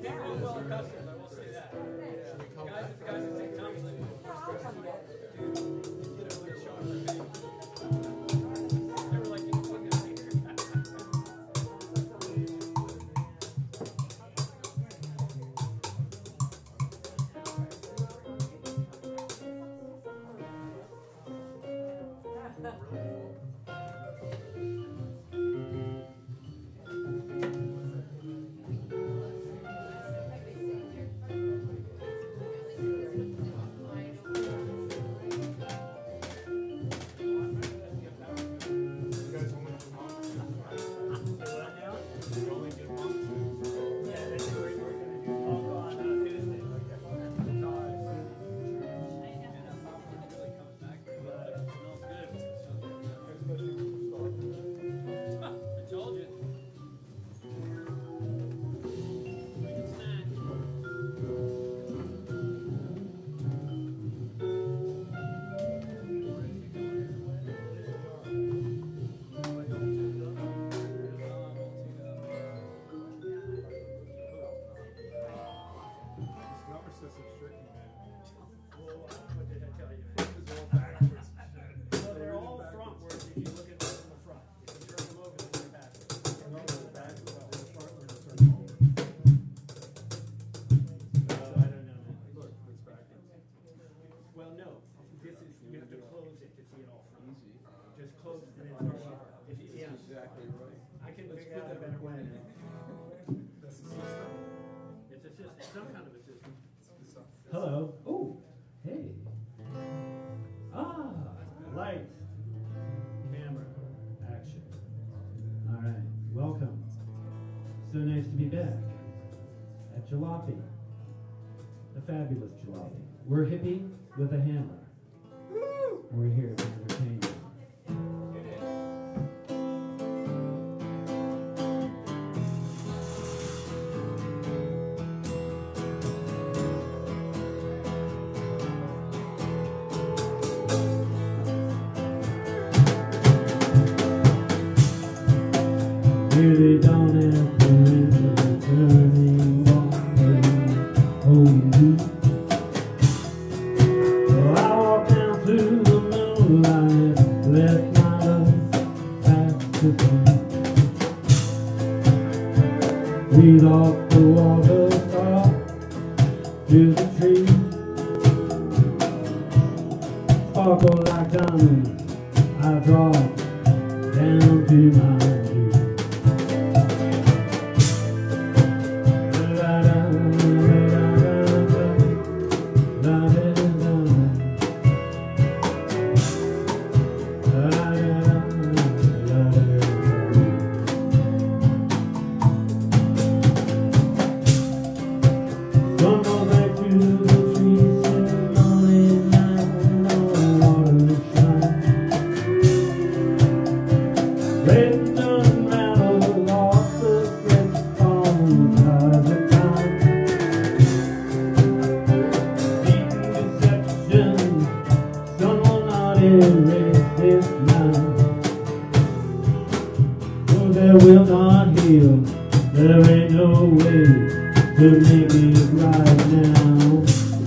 Hello. Oh, hey. Ah, light, camera, action. All right, welcome. So nice to be back at Jalopy, the fabulous Jalopy. We're hippie with a hammer. We're here to entertain you. Really don't have to enter the turning walkway. Oh, you. Well, I walk down through the moonlight, left my love back to me. Breathe off the water, talk to the trees. Sparkle like diamonds, I draw down to my feet. There will not heal. There ain't no way to make it right now.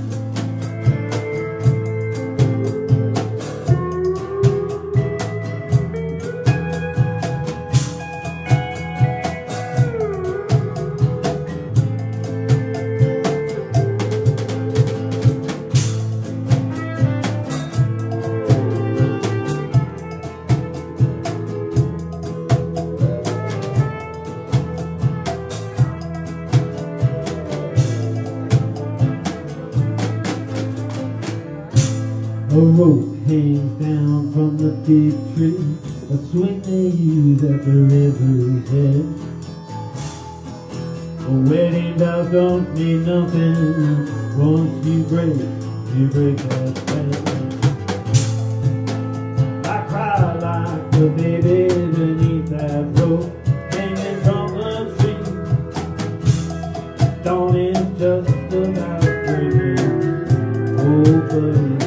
A rope hangs down from the big tree, a swing they use at the river's edge. A wedding vows don't mean nothing once you break that spell. I cry like a baby beneath that rope hanging from the tree. Dawn is just about breaking, oh buddy.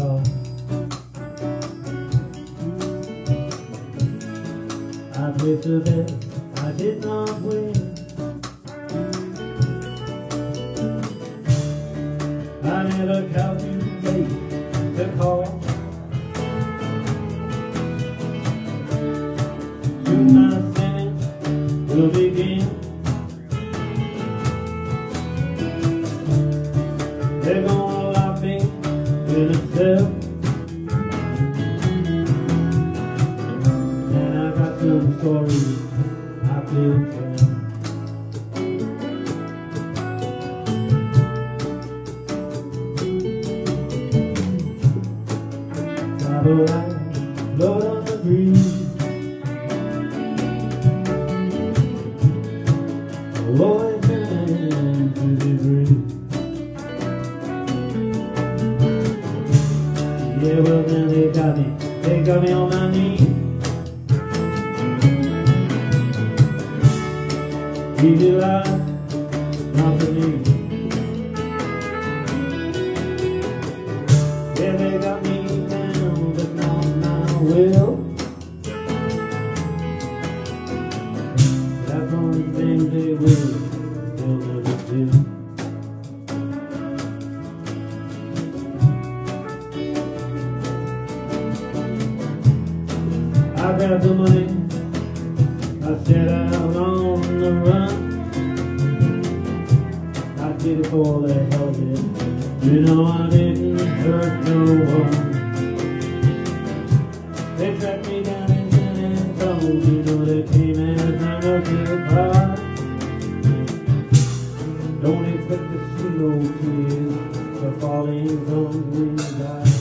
car. I placed a bet I did not win. I never calculate the cost. Soon my sentence will begin. They're gonna lock me in a cell, and I got some stories I can tell. Travel light, float on the breeze. Always been to the breeze. Yeah, well then they got me on my knees. Easy life, not for me. Yeah, they got me down, but not my will. That's one of the things they will, they'll never do. I grabbed the money, I set out on the run. I did it for the hell of it. You know I didn't hurt no one. They tracked me down in San Antonio. You know they came as I was a car. Don't expect to see no tears for falling from green eyes.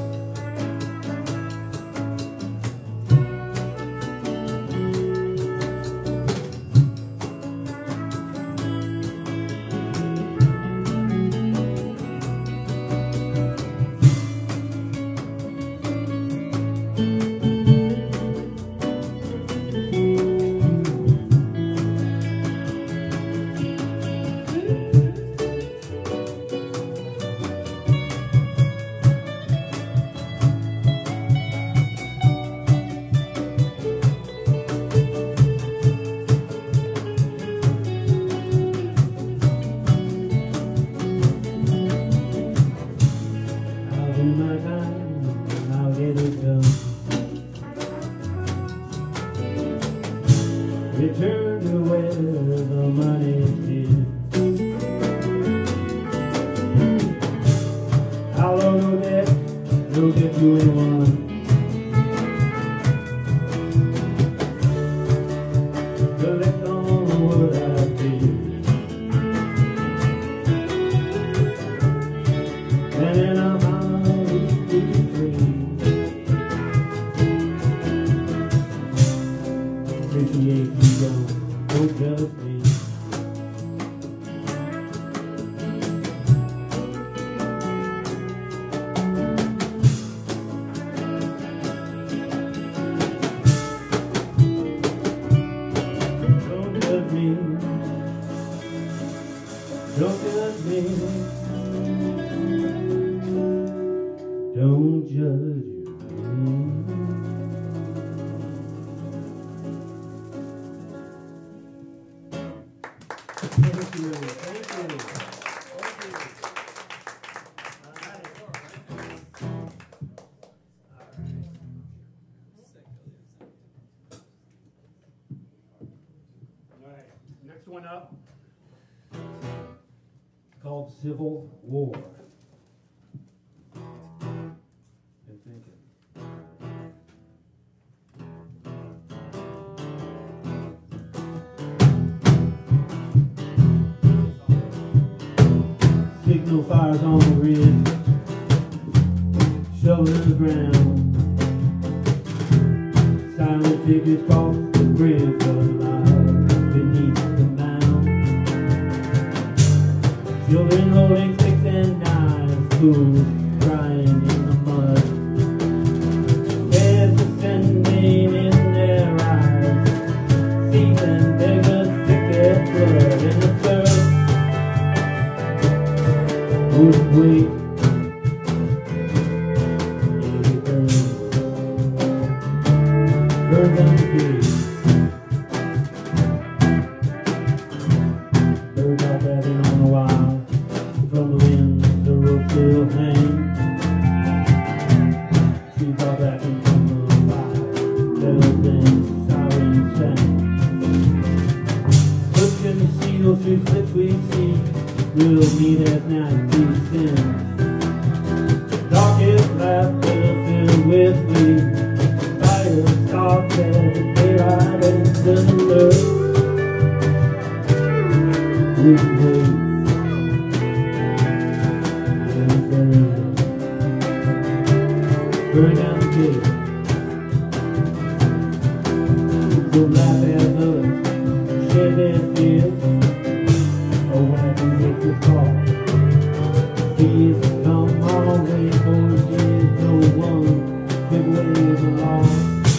Return to where the money is. How long will that will get you anyone? Collect on what I feel, and then I'm out to be free. Appreciate you, don't judge me. Don't judge me. Don't judge me. Don't judge me. Thank you. Thank you. All right. Next one up is called Civil War. Been thinking. Signal fires on the ridge, shovel in the ground. Silent figures cross the bridge alive beneath the mound. Children holding sticks and knives, fools crying in the mud. Tears descending in their eyes, seasoned beggars sick as blood in the third. Would wait Burn down the gate. Bird got dabbing on the wire. From the wind, the rope still hangs. She fell back into the fire. Little things, siren sang. Look in the sea, those two slips we see. We'll meet at night, descend. Darkest laughter filled with glee. Fire starts at daylight and the earth. We wait. Burn down the gate. So laugh at others, share their fears. Oh, when I can make the call. Fears come our way for years. No one big ways along.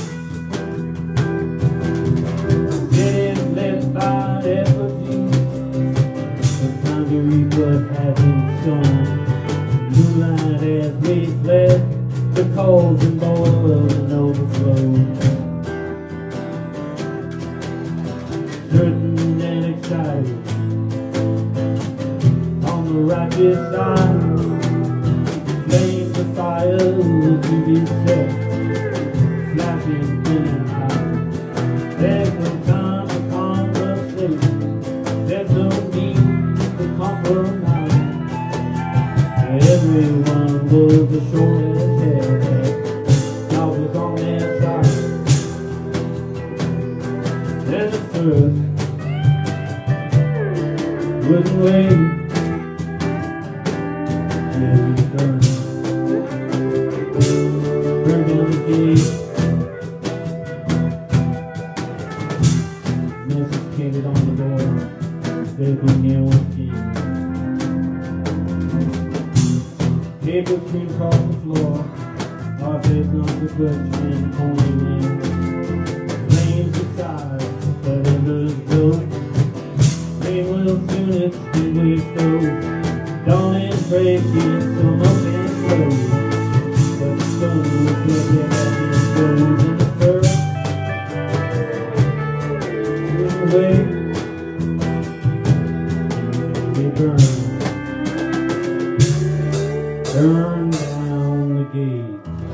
Getting led by effortlessly. It's time to reap what has been sown. Moonlight as we fled. The cold and boiled and overflowed. Certain and excited. On the righteous side. Flames of fire to be set. Flashing in and out. There's no time for conversation. There's no need to compromise. Everyone was the shortest hair. I was on their side. Then the first wouldn't wait. Yeah, we burned. Burn down the gate. Message painted on the door. They've been near one king. Paper strewn across the floor. Our faith not the question, only name. Flames aside, but embers glow. Rain will soon extinguish those. Dawn is breaking, some up and slow. But the sun will get your happy and goes in the first. Away, they burn. Burn down the gate.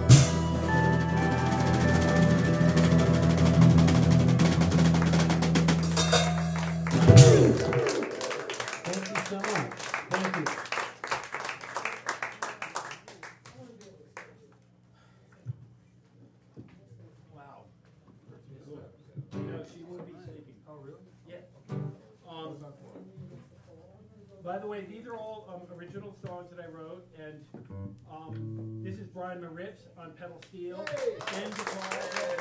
Thank you so much. Thank you. Wow. No, she would be sleeping. Oh, really? Yeah. By the way, these are all original songs that I wrote, and this is Brian Moritz on pedal steel and guitar.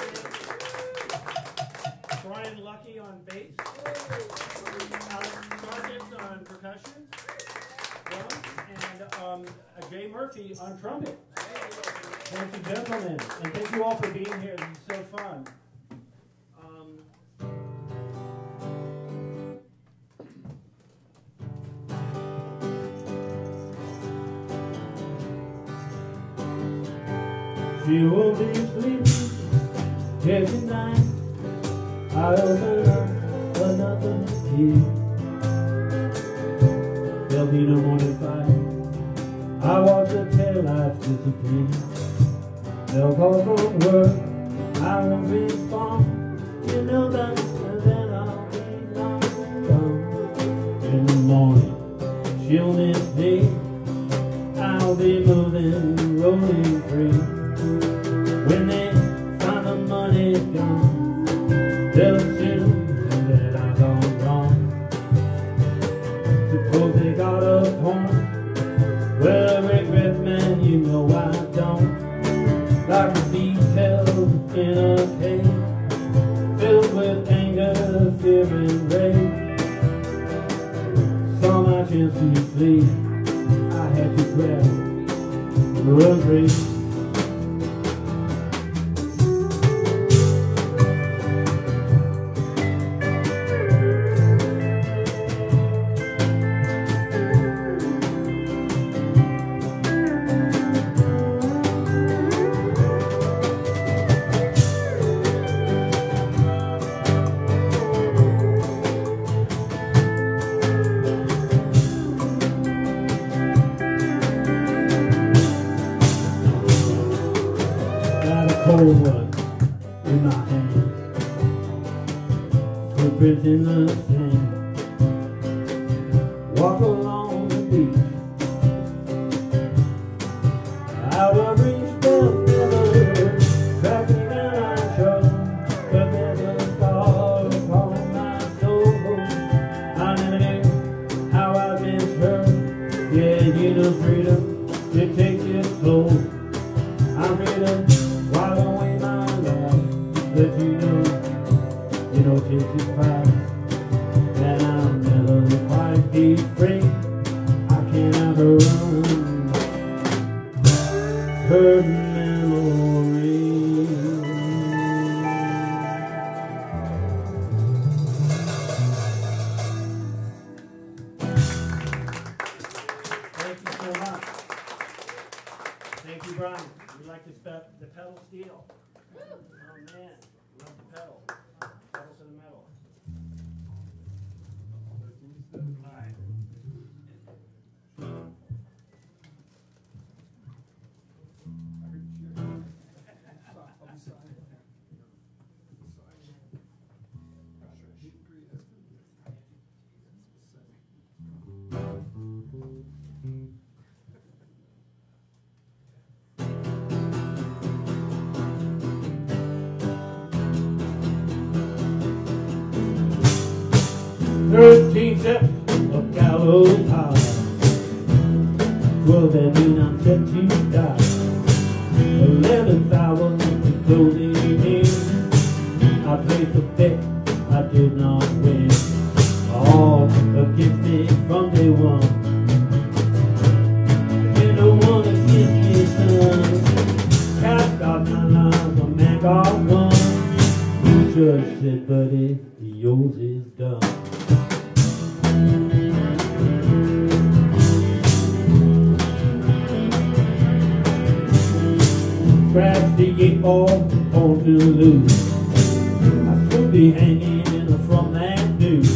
Brian Lucky on bass. Alex Sargent on percussion, drums, and Jay Murphy on trumpet. Thank you, gentlemen, and thank you all for being here. This is so fun. She will be sleeping every night. I open up another key. There'll be no morning fight. I watch the taillights disappear. They'll call from work. I won't respond. You know that, and then I'll be long gone. In the morning, she'll miss me. I'll be moving, rolling free. When they find the money gone, they'll assume that I've gone wrong. Suppose they got a point. Well, I regret, man, you know I don't. Like a detail in a cave, filled with anger, fear, and rage. Saw my chance to flee. I had to grab run race. what's in my hand. Footprints in the sand. Walk along the beach. Out of reach, they'll never track me down, I'm sure. But there's a scar upon my soul. I never knew how I've been hurt. Yeah, you know freedom, it takes its toll. I'm free to while away my life. But you know, it takes its price. And I'll never quite be free. I can't outrun her memory. Thank you so much. Thank you, Brian. We like the pedal steel. Oh man, love the pedal. Pedal to the metal. All right. Thirteen steps of gallows high. 12 at noon, I'm set to die. 11th hour, closing in. I placed a bet I did not win. All against me from day one. You know one against me, son. Cat got 9 lives, a man got 1. Judge said, buddy, yours is done. Scratch the 8-ball on to lose. I should be hanging from that noose.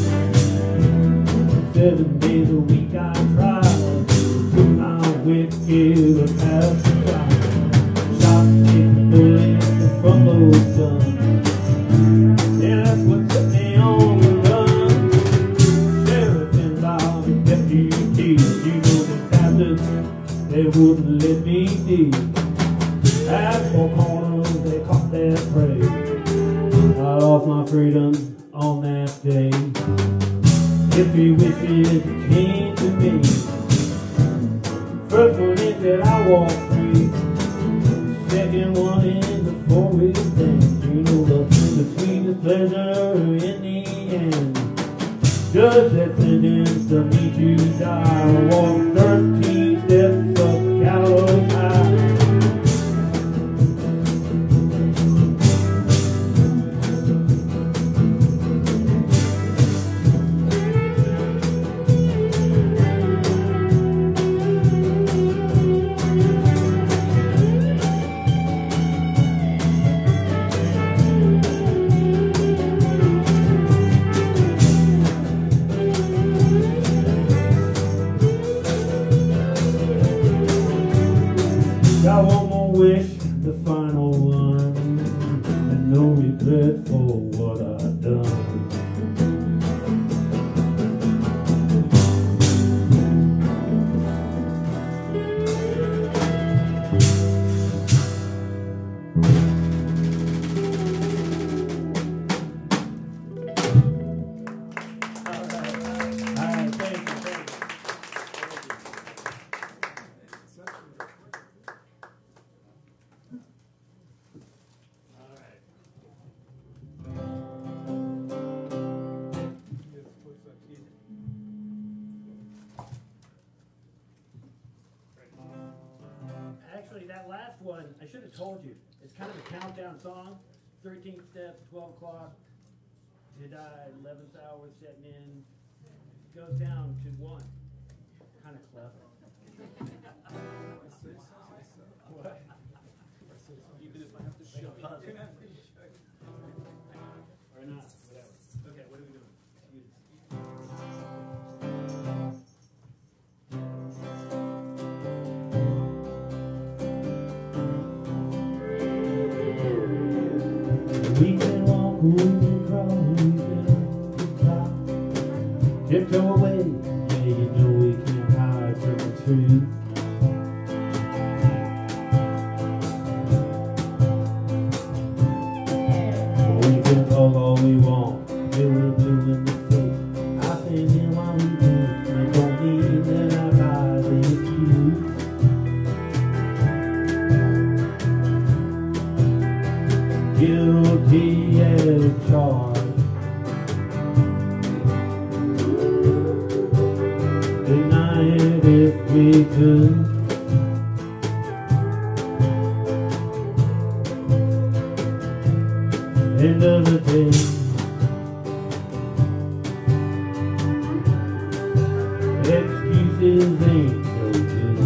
7 days a week I tried. Took my whiskey past the trial. Shot 6 bullets from those guns. Yeah, that's what set me on the run. Sheriff and Bobby deputies, you know the bastards, they wouldn't let me be. At 4 corners they caught their prey. I lost my freedom on that day. If he wishes it came to me. First one is that I walk free. Second one is the 4-week dance. You know the sweetest pleasure in the end. Judge that sentenced me to die. I walked 13 steps up the gallows high. Got one more wish, the final one, and no regret for what I've done. All right, thank you. Actually, that last one, I should have told you. It's kind of a countdown song. 13 steps, 12 o'clock to die, 11th hour setting in. Goes down to 1. Kind of clever. What? Even if I have to show up. Or not, whatever. Okay, what are we doing? Excuse me. can talk all we want, till we're blue in the face. I say here while we do, it don't mean that I buy the excuse. Guilty as charged, deny it if we could. End of the day, excuses ain't no good.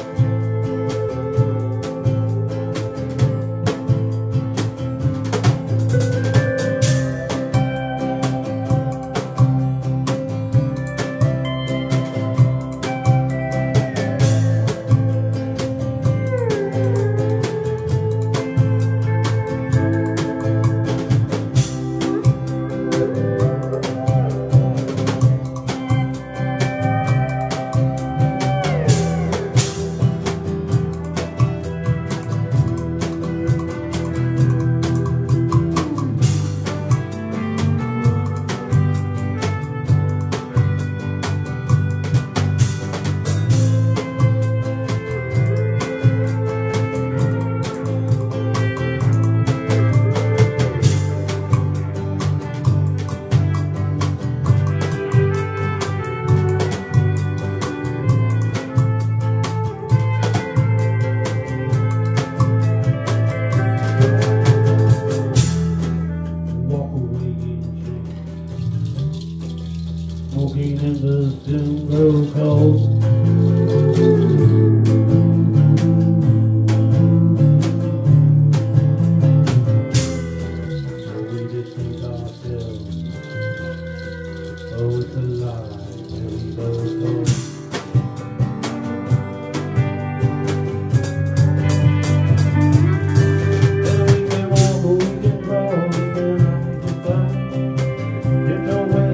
Smoking in the Zimbro cold. We just think ourselves, oh it's a lie, and we both know. Then we can walk, we can crawl, we can fight. There's no way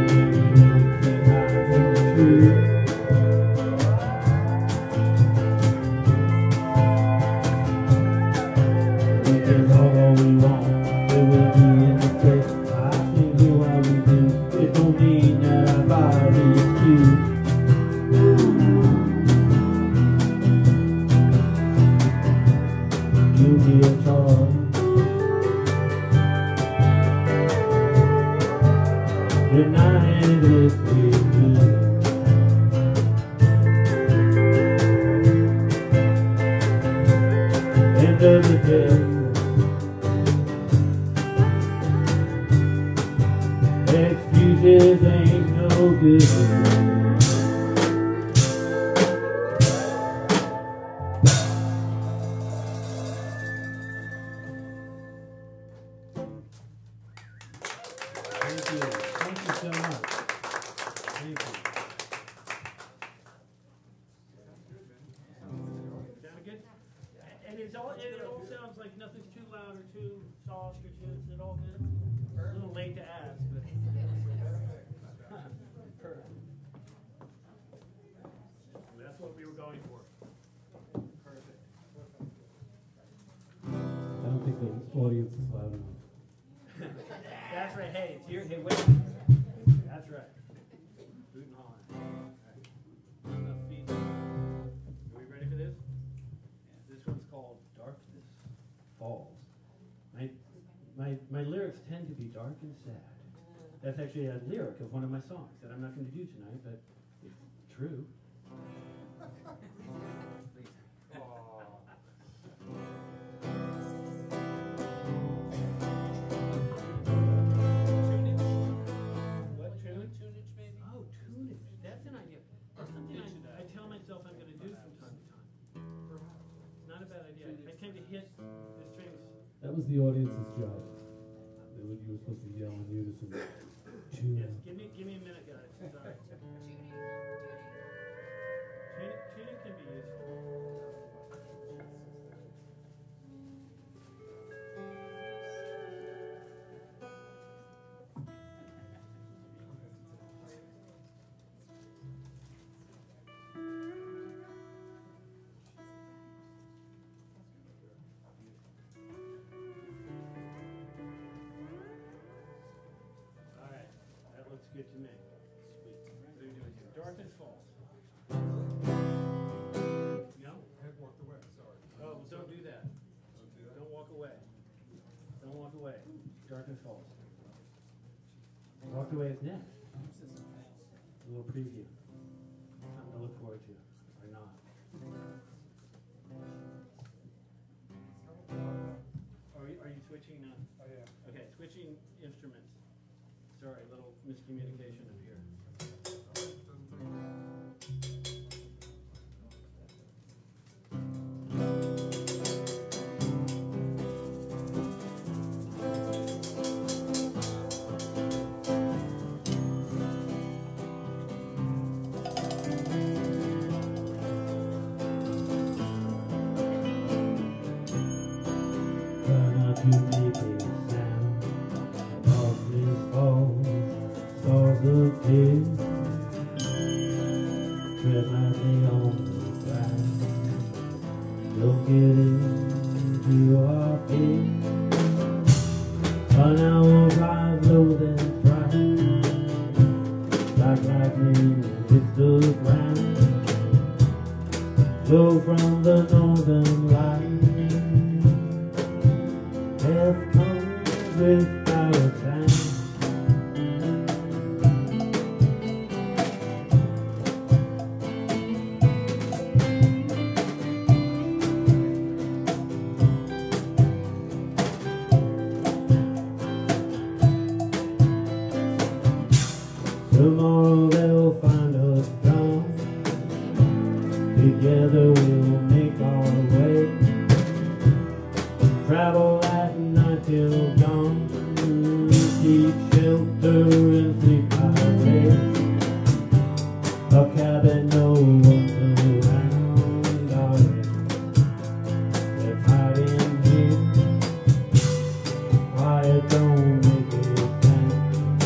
we can talk all we want, it will be in the face. I think here while we do, it don't mean that I buy the excuse. Guilty of charge, denying if we could. End of the day, excuses ain't no good. Thank you. Thank you so much. Thank you. Sound good? And it all sounds like nothing's too loud or too soft or too, is it all good? A little late to ask, but. Perfect. That's what we were going for. Perfect. I don't think the audience is loud enough. That's right. Hey, it's here. Hey, wait. That's right. Boot and holler. Enough feet. Are we ready for this? This one's called Darkness Falls. My lyrics tend to be dark and sad. That's actually a lyric of one of my songs that I'm not going to do tonight, but it's true. That was the audience's job. You were supposed to yell in unison. Yes, give me a minute, guys. Sorry. Tuning can be useful. good to me. Sweet. What are you doing here? Dartmouth Falls. No? I had walked away, sorry. Oh, well, don't do that. Don't do that? Don't walk away. Don't walk away. Dartmouth Falls. Walk away is next. A little preview. Something to look forward to, or not. Are you switching? I am. Okay, switching instruments. Sorry, a little miscommunication up here. Try not to make a sound. Darkness falls, stars appear. Tread lightly on the ground. Don't get into our fear. An hour rise low then strike. Like lightning hits the ground. Flow from the northern light. Death comes without a sound. Tomorrow they'll find us gone. Together we'll make our way. Travel at night till dawn. Seek shelter and sleep by day. A cabin no one's around. Darling, let's hide in here. Quiet, don't make a sound.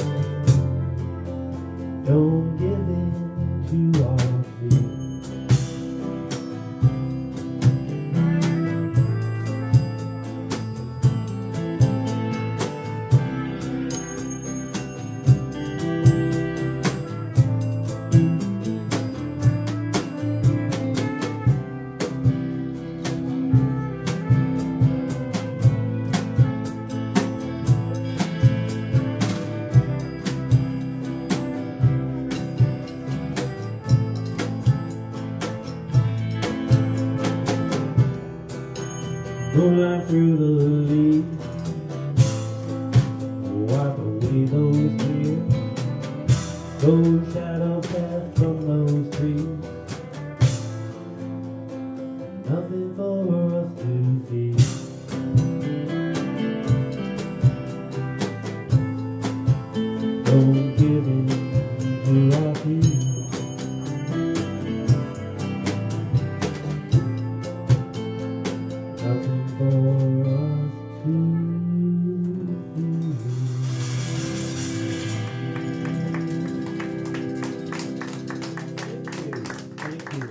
Don't give in to our fear. Moonlight through the leaves, wipe away those tears. Those shadows cast from those trees. Nothing for us to fear. Don't give in to our fear. Nothing for us to Thank you.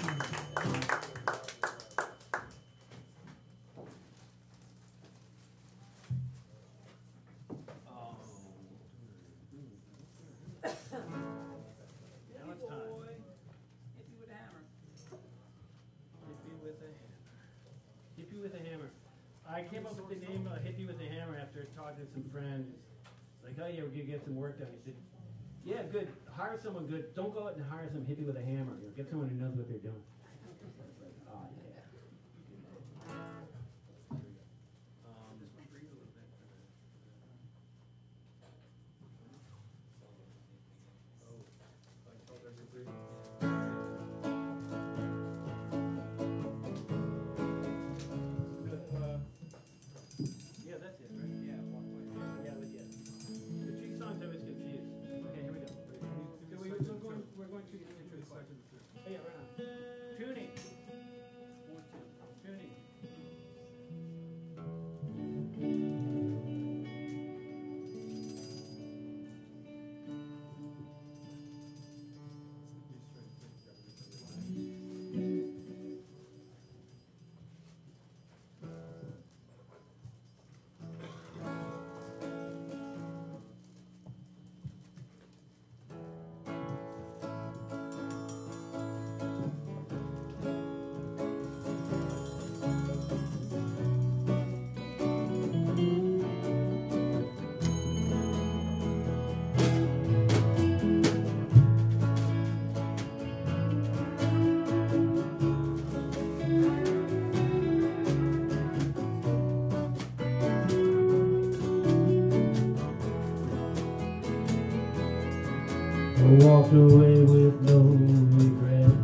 Now it's time. Hit you with a hammer. Hit you with a hammer. I came up with the name Hit You with a Hammer after talking to some friends. It's like, oh yeah, we're gonna get some work done. He said, yeah, good. Hire someone good. Don't go out and hire some hippie with a hammer. You know, get someone who knows what they're doing. Oh yeah. Yeah, that's it, right? Yeah, walk away. Yeah, but yeah. The chief song's always confused. Okay, here we go. We're going to the intro question. Oh, yeah, right on. walked away with no regrets.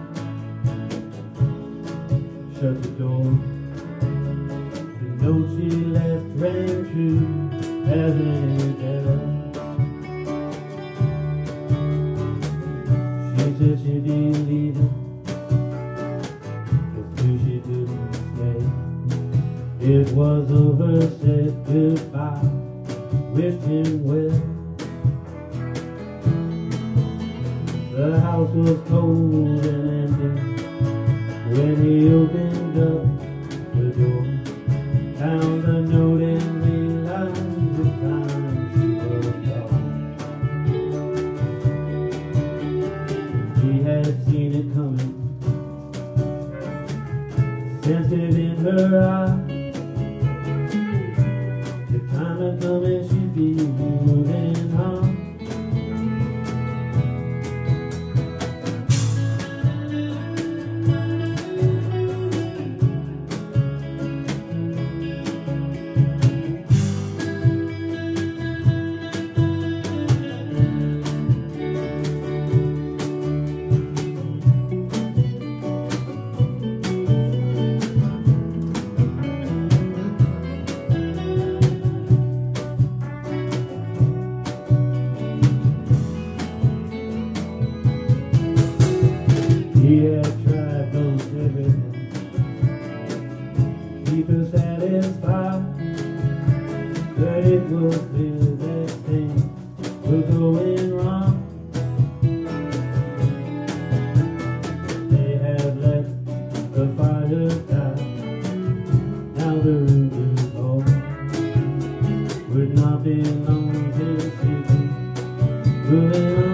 Shut the door. The note she left rang true as any bell. She said she'd be leaving, just knew she couldn't stay. It was over, said goodbye, wished him well. The house was cold and empty when he opened up the door. Found the note and realized the time she was gone. He had seen it coming, sensed it in her eye. The time had come and she'd be moving on. He had tried most everything, keep her satisfied, but it was clear that things were going wrong. They had let the fire die, now the room is cold. Would not be long till she could moving on.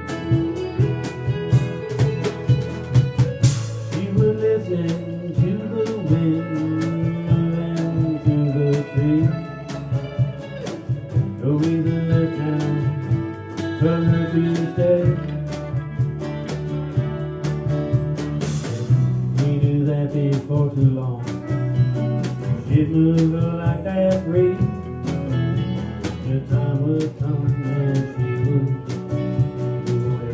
Listen to the wind and to the trees. No reason left now for her to stay. We knew that before too long she'd move like that breeze. The time would come and she would move away.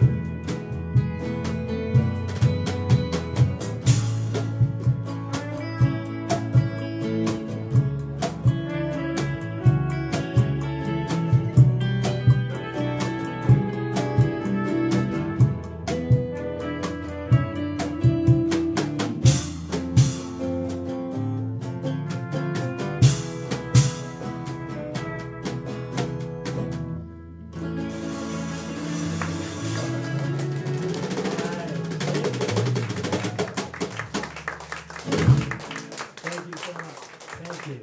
Thank you so much. Thank you.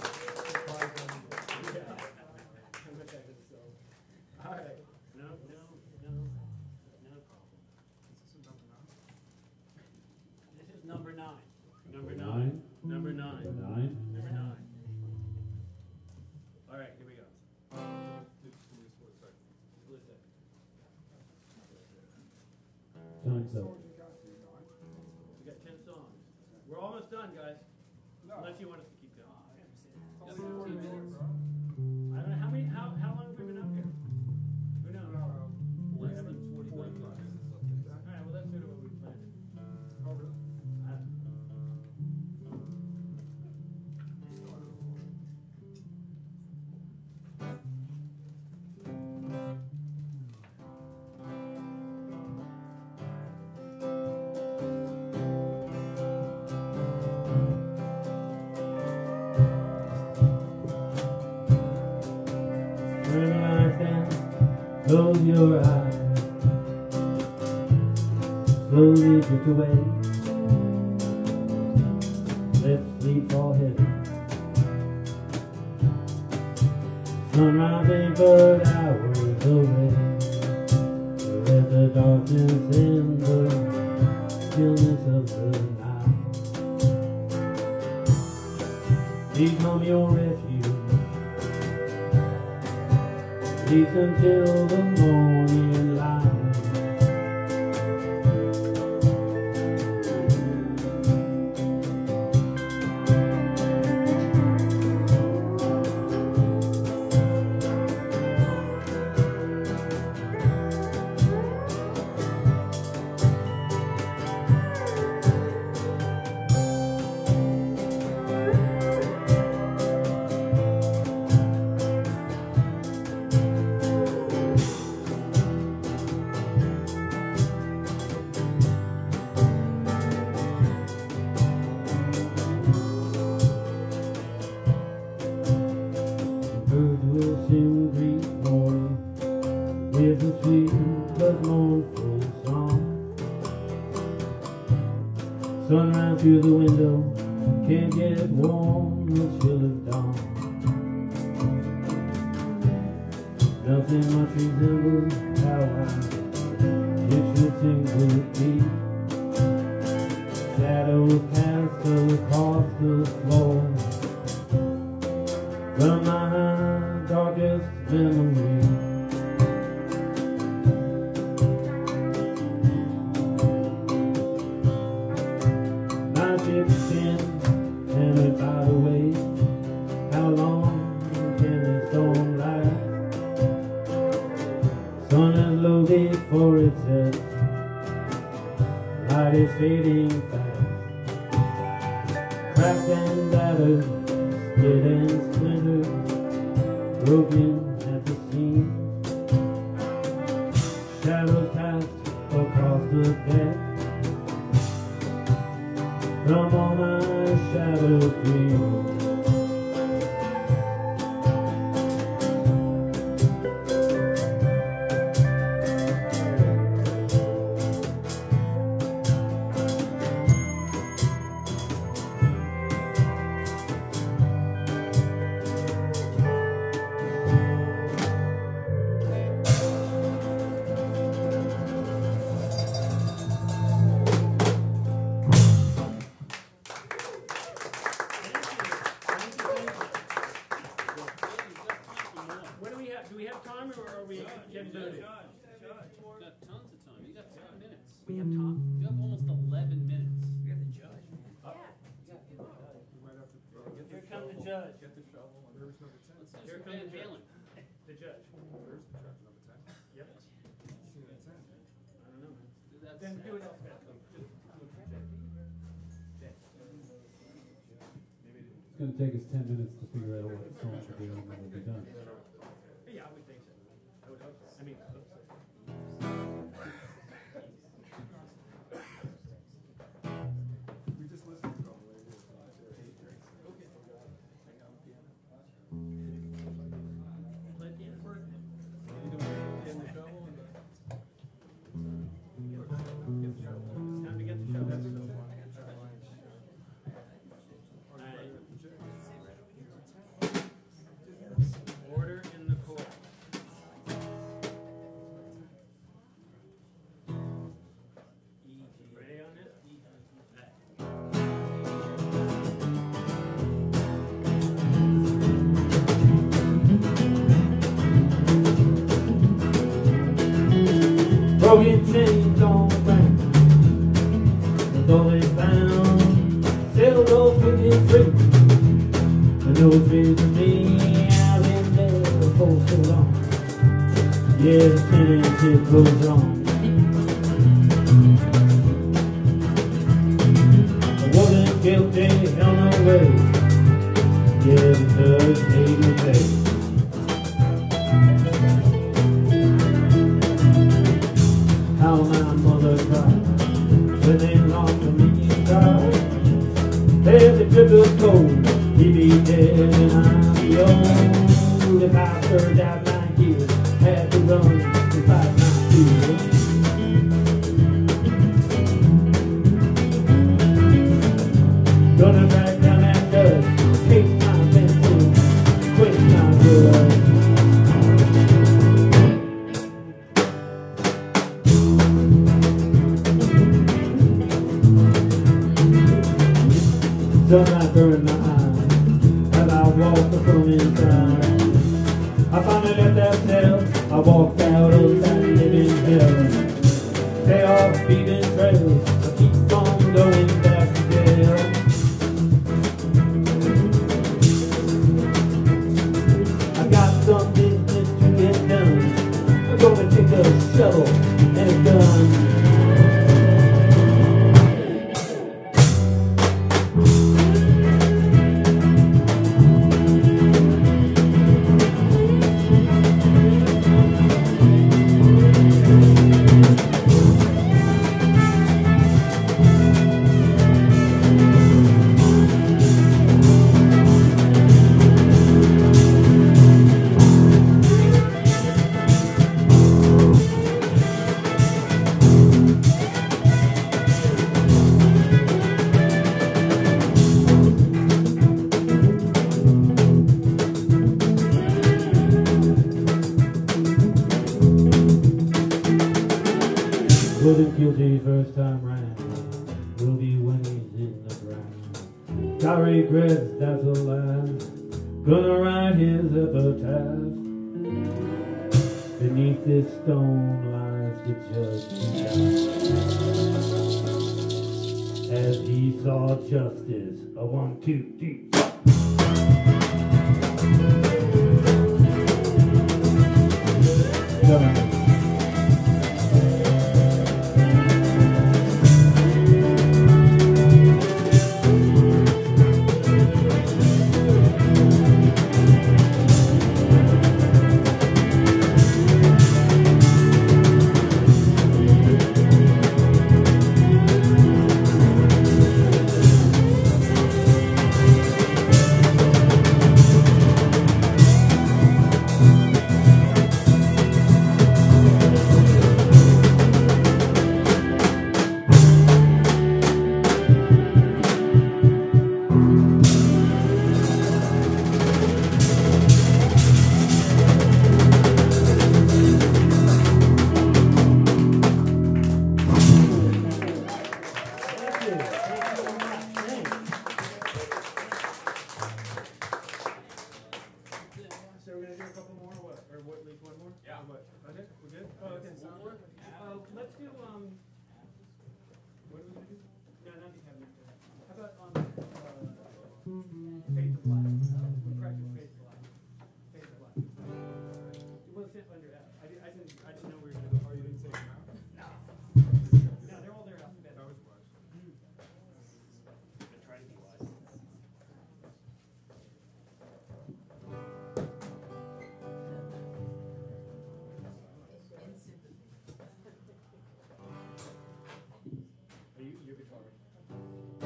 All right. No problem. This is number 9. Number 9. Number 9. Number 9. All right, here we go. Time's up. We got 10 songs. We're almost done, guys. Unless you want us to keep going. I don't know how many. How long have we been up here? Who knows? 45. All right. Well, that's sort of what we planned. Turn the lights down, close your eyes, slowly drift away. Let sleep fall heavy. Sunrise ain't but hours away. Let the darkness and the stillness of the night become your refuge. Peace until the morning light. bittersweet but mournful song. Sunrise through the window, can't get warm, the chill of dawn. Nothing much resembles how I picture things would be. Shadows cast across the floor from my darkest memory. My ship's been hammered by the waves. How long can this storm last? Sun is low before it sets. Light is fading fast. Cracked and battered, split and splintered, broken at the seams. Shadows cast across the deck from all my shadow dreams. Do we have time, or are we getting voted? You've got tons of time. You got 10 minutes. We have time. You have almost 11 minutes. You're the judge. Here comes the judge. Get the shovel, and there's number 10. Let's do Here some comes Van the judge. Halen. The judge. There's the track number 10. Yep. See that 10? I don't know, man. Do that. Then do it alphabetically. It's going to take us 10 minutes to figure out what song to do, and then we'll be done. Yeah, I would think so. I would hope so. I mean, I hope so. We just listened to it all the way here. Play piano. Get the shovel and It's time to get the show. Order in the court. Ready on this? Broken chains on the bank, that's all they found. Sailed those wicked free, and those trees to me, I've been there for so long. Yeah, the tenant goes on. I wasn't guilty, hell no way. Yeah, the judge made me pay. How my mother cried when they locked me inside. There's a drip of cold, he'd be dead and I'd be old. If I served out my years, had to run to fight my fears. Gonna track down that judge, chase my pencil, quit my blood. Sunlight burned my eyes as I walked from inside. I finally left that cell, I walked out of that living hell. Stay off beating trails, I keep on going back to jail. I got some business to get done. I'm gonna take a shovel and a gun. Wasn't guilty first time round, will be when he's in the ground. Got regrets, that's a lie, gonna write his epitaph. Beneath this stone lies the judge who died, as he saw justice. A 1, 2, 3. Let's do, what do we do? No, not the cabinet. How about, Fade to Black? We practice Fade to Black. Fade to Black. You want to sit under F. I didn't know we were going to go. Oh, you didn't say it now? No. No, they're all there alphabet. That was wise. I try to be wise. Your guitar.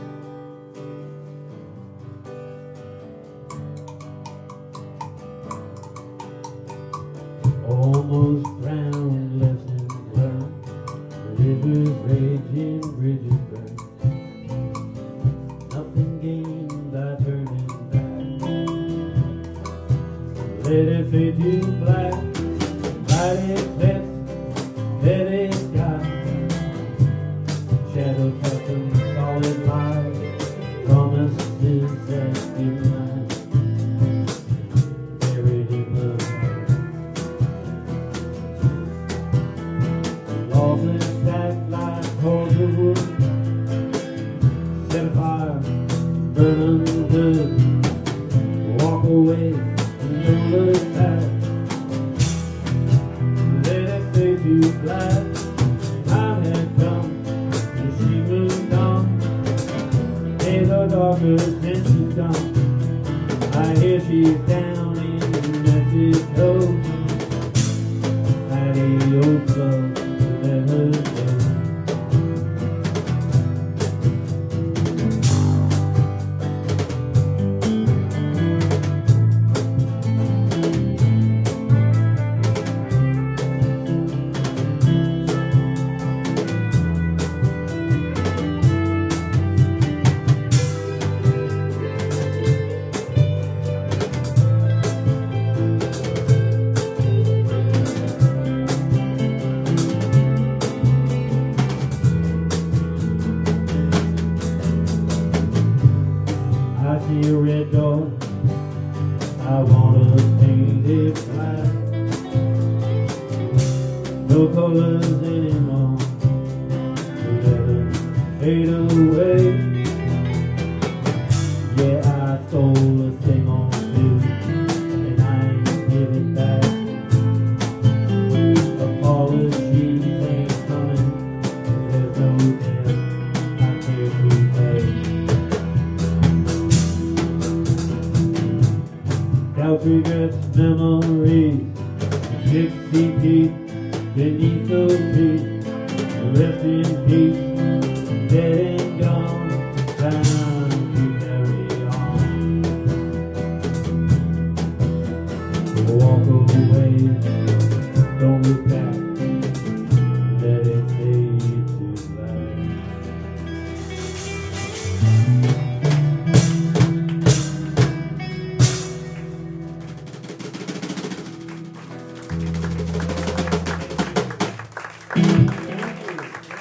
Almost drowned, lessons learned, rivers raging, bridges burned. Nothing gained by turning back. Let it fade to black, light it best, let it die. Shadow custom, solid light, promises that divine, buried in the lost in stack like coals of wood, set a fire, burn them good, walk away and no look back. Let it fade to black, time had come and she moved on. Days are darker since she's gone. I hear she's down in Mexico. Adios, love, let her go. I see a red door, I wanna paint it black. No colors anymore, let them fade away. Yeah, I stole a thing on you, and I ain't give it back. Apologies ain't coming, there's no debt I care to pay. Doubts, regrets, memories, 60 deep beneath those feet. Rest in peace, dead and gone, time to carry on. Walk away, don't look back, let it fade to black. Thank you.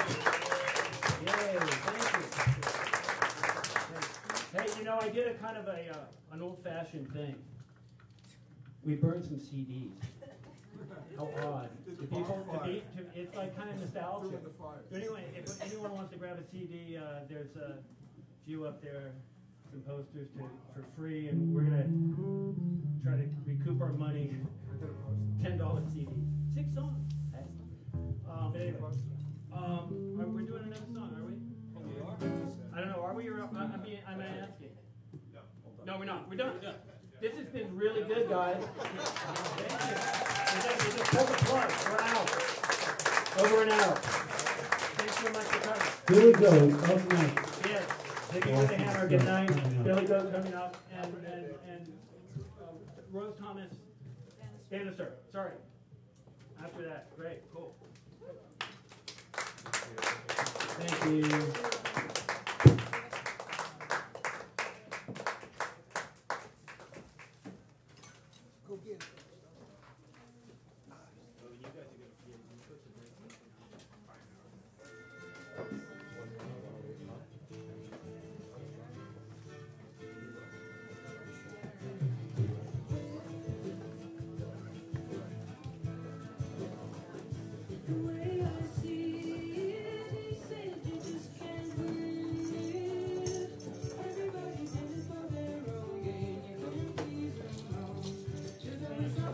old-fashioned thing. We burned some CDs. How odd. Did To the people, bonfire. it's like kind of nostalgic. Doing the fire. So anyway, if anyone wants to grab a CD, there's a few up there, some posters for free, and we're gonna try to recoup our money. $10 CDs, 6 songs. But anyway, we're doing another song, are we? I don't know. Are we? Or I'm asking. No, we're not. We're done. This has been really good, guys. Thank you. We just pulled the plug. We're out. Over and out. Thanks so much for coming. Billy Goat, up next. Yes. Hicking with the Hammer. Good night. Billy Goat coming up, and Rose Thomas Bannister. Sorry. After that, great, cool. Thank you. Go get it. The way I see it, he said you just can't win. Everybody's in it for their own gain. You can't please them all. Just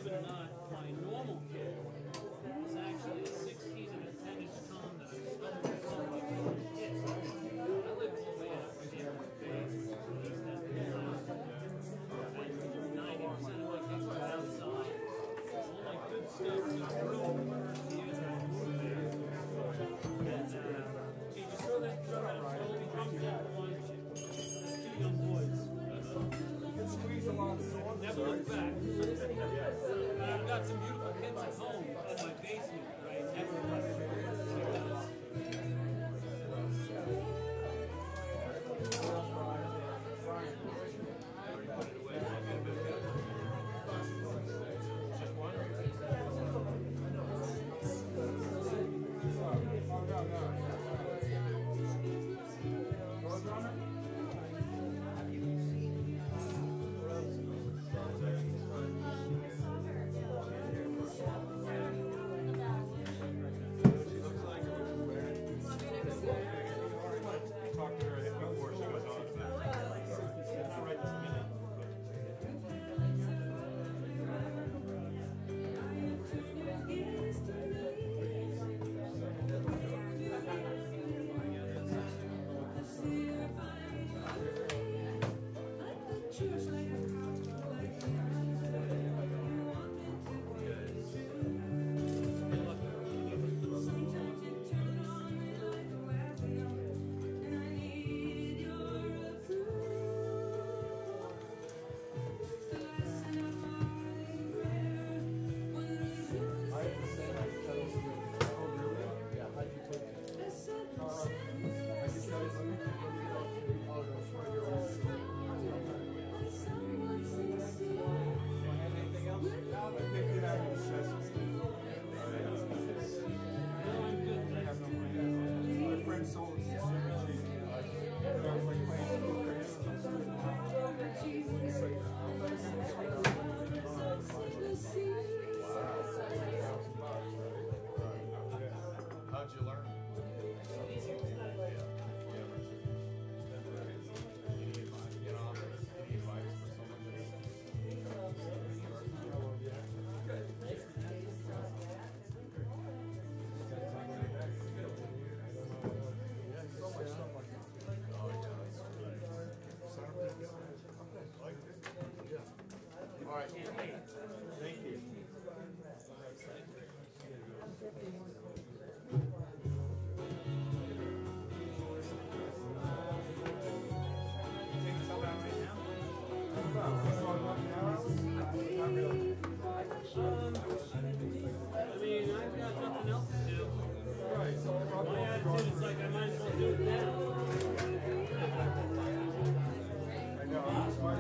believe it or not, my normal kit is actually a 16 and a 10-inch tom that I stole from my kit. I live all the way up here with base, east end of the house. And 90% of my kits are outside. All my good stuff is real first year that I moved there. And you just throw that old drum set on two young boys. Squeeze them on the sword. Never look back. I've got some beautiful kids at home in my basement, right? Never look back. How'd you learn? All right. Thank you. I mean, I've got nothing else to do. My attitude is like I might as well do it now. I know. I'm smart.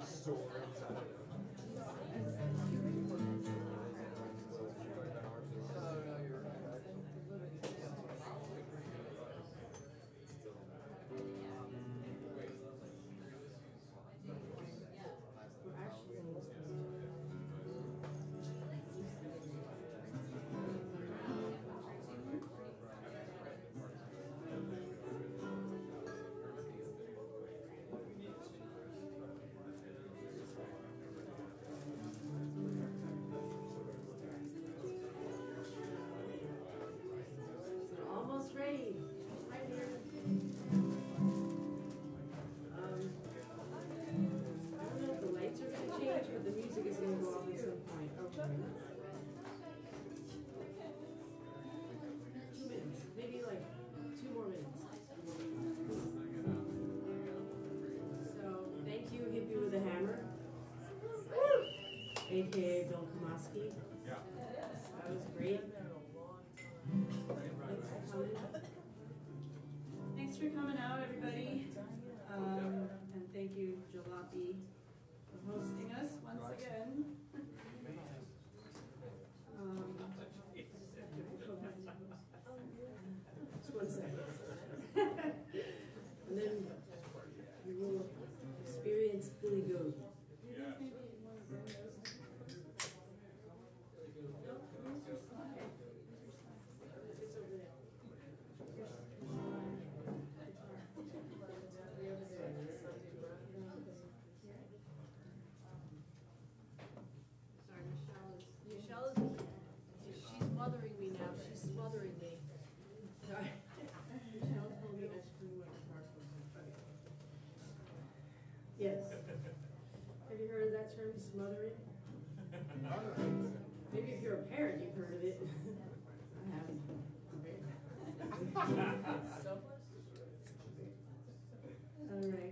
Almost ready. Right here. I don't know if the lights are going to change, but the music is going to go off at some point. Okay. 2 minutes. Maybe like 2 more minutes. So, thank you, Hippie with a Hammer. AKA Bill Kamaski. Yeah. That was great. Thanks for coming out, everybody. And thank you, Jalopy, for hosting us once again. Just 1 second. And then you will experience Billy Goat. Michelle is, she's mothering me now. She's smothering me. Sorry. Michelle told me I screwed up the parcel. Yes. Have you heard of that term, smothering? Maybe if you're a parent, you've heard of it. I haven't. All right.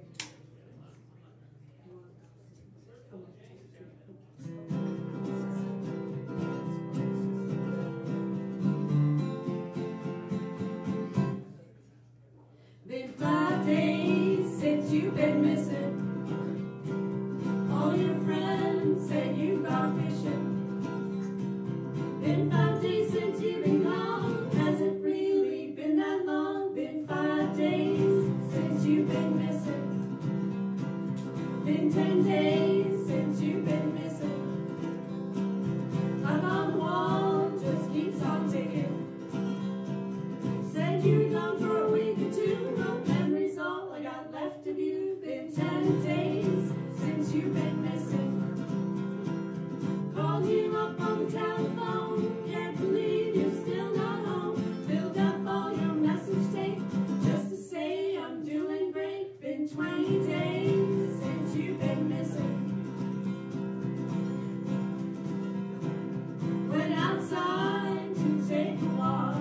Been 5 days since you've been missing. All your friends said you've gone fishing. Been 5 days since you've been gone. Hasn't really been that long. Been 5 days since you've been missing. Been 10 days since you've been missing. Clock on the wall just keeps on ticking. Said you were gone for a week or two. No memories, all I got left of you. Been 10 days since you've been missing. Called you up on the telephone. Can't believe you're still not home. Filled up all your message tape just to say I'm doing great. Been 20 days since you've been missing. Went outside to take a walk.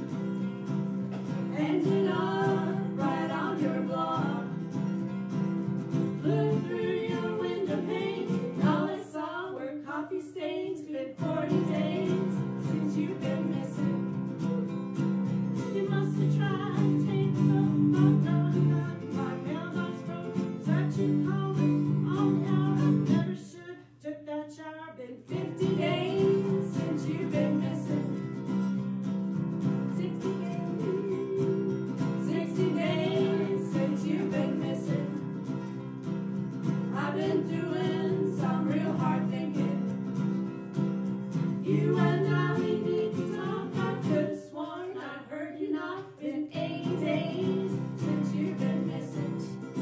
Ended up right on your block. Looked through your window pane, and all I saw were coffee stains. Been 40 days since you've been missing. You must have tried to take my mailbox broke. Searching, calling, all the hour I never should. Took that shower. Been 50 days since you've been missing. 60 days. 60 days since you've been missing. I've been doing some real hard thinking. You and I, we need to talk. I could have sworn I heard you not. Been 80 days since you've been missing.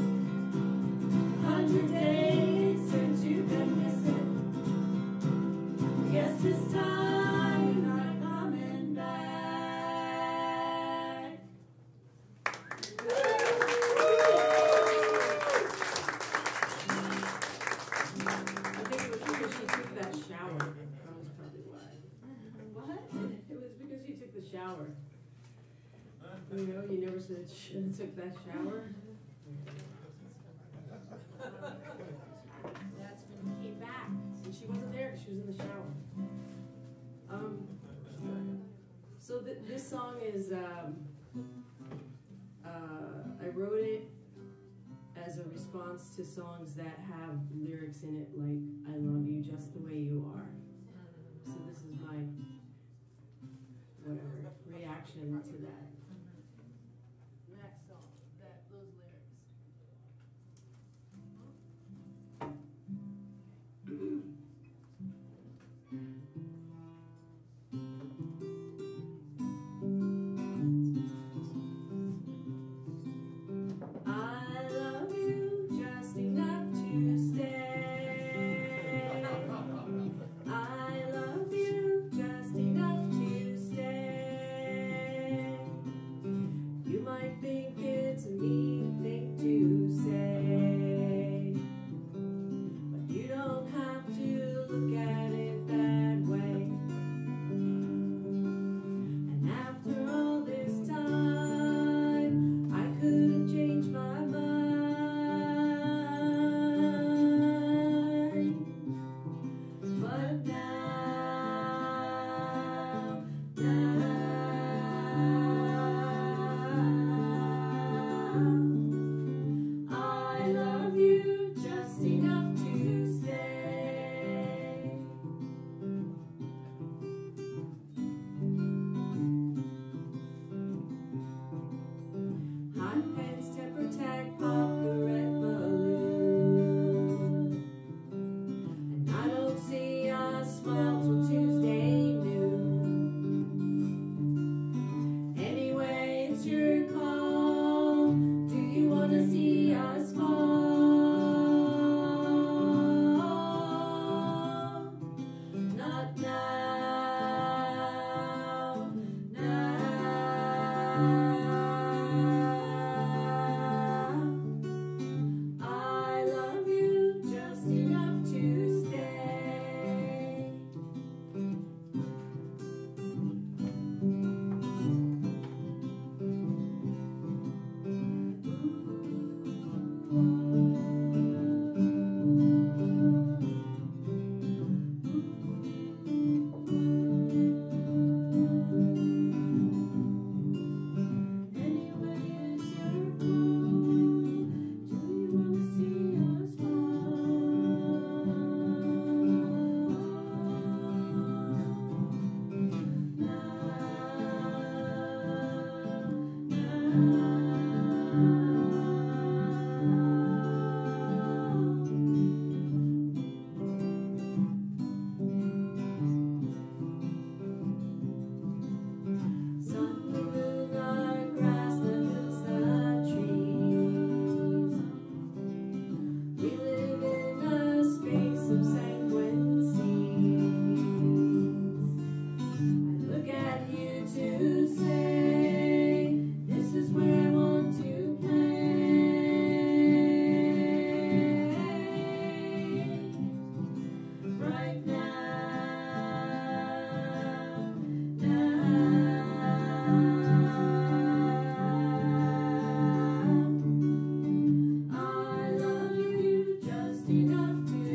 100 days since you've been missing. Guess this time you're not coming back. I think it was because she took that shower. That was probably why. What? It was because she took the shower. You know, you never said she took that shower. That's when he came back. And she wasn't there because she was in the shower. So this song is, I wrote it as a response response to songs that have lyrics in it like "I love you just the way you are." So this is my whatever reaction to that. Next song, those lyrics. I love you just enough to stay. I love you just enough to stay. You might think it's a mean thing to say, but you don't have to look at it that way. And after all this time, I could have changed my mind. But I love you just enough to stay. Hot pants, temper tag, pop the red balloon. And I don't see us smile till Tuesday noon. Anyway, it's your call. Do you want to see us fall? Not now, now. I love you just enough to stay. Anyway, it's your call. Do you want to see us fall? Sun, the moonlight, grass, the hills, the trees. We live in a space of sanguine seas. I look at you to say, this is where I want to play. Right now, I love you just enough to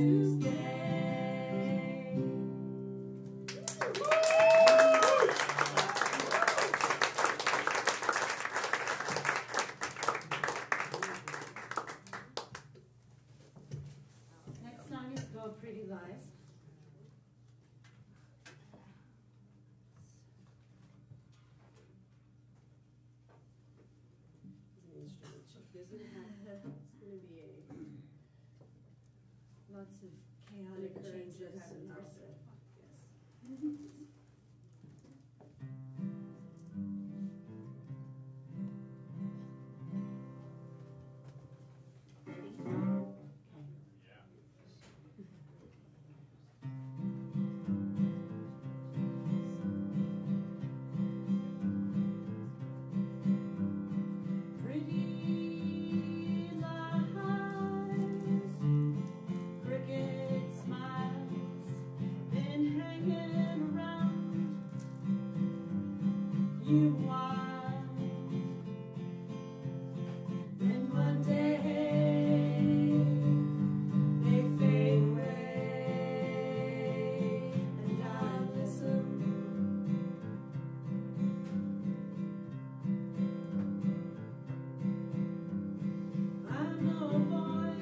stay. Next song is called "Pretty Lies." Lots of chaotic changes and also, yes. Pretty lies, crooked smiles, been hanging around you a while. Then one day they fade away, and I listen. I'm no boy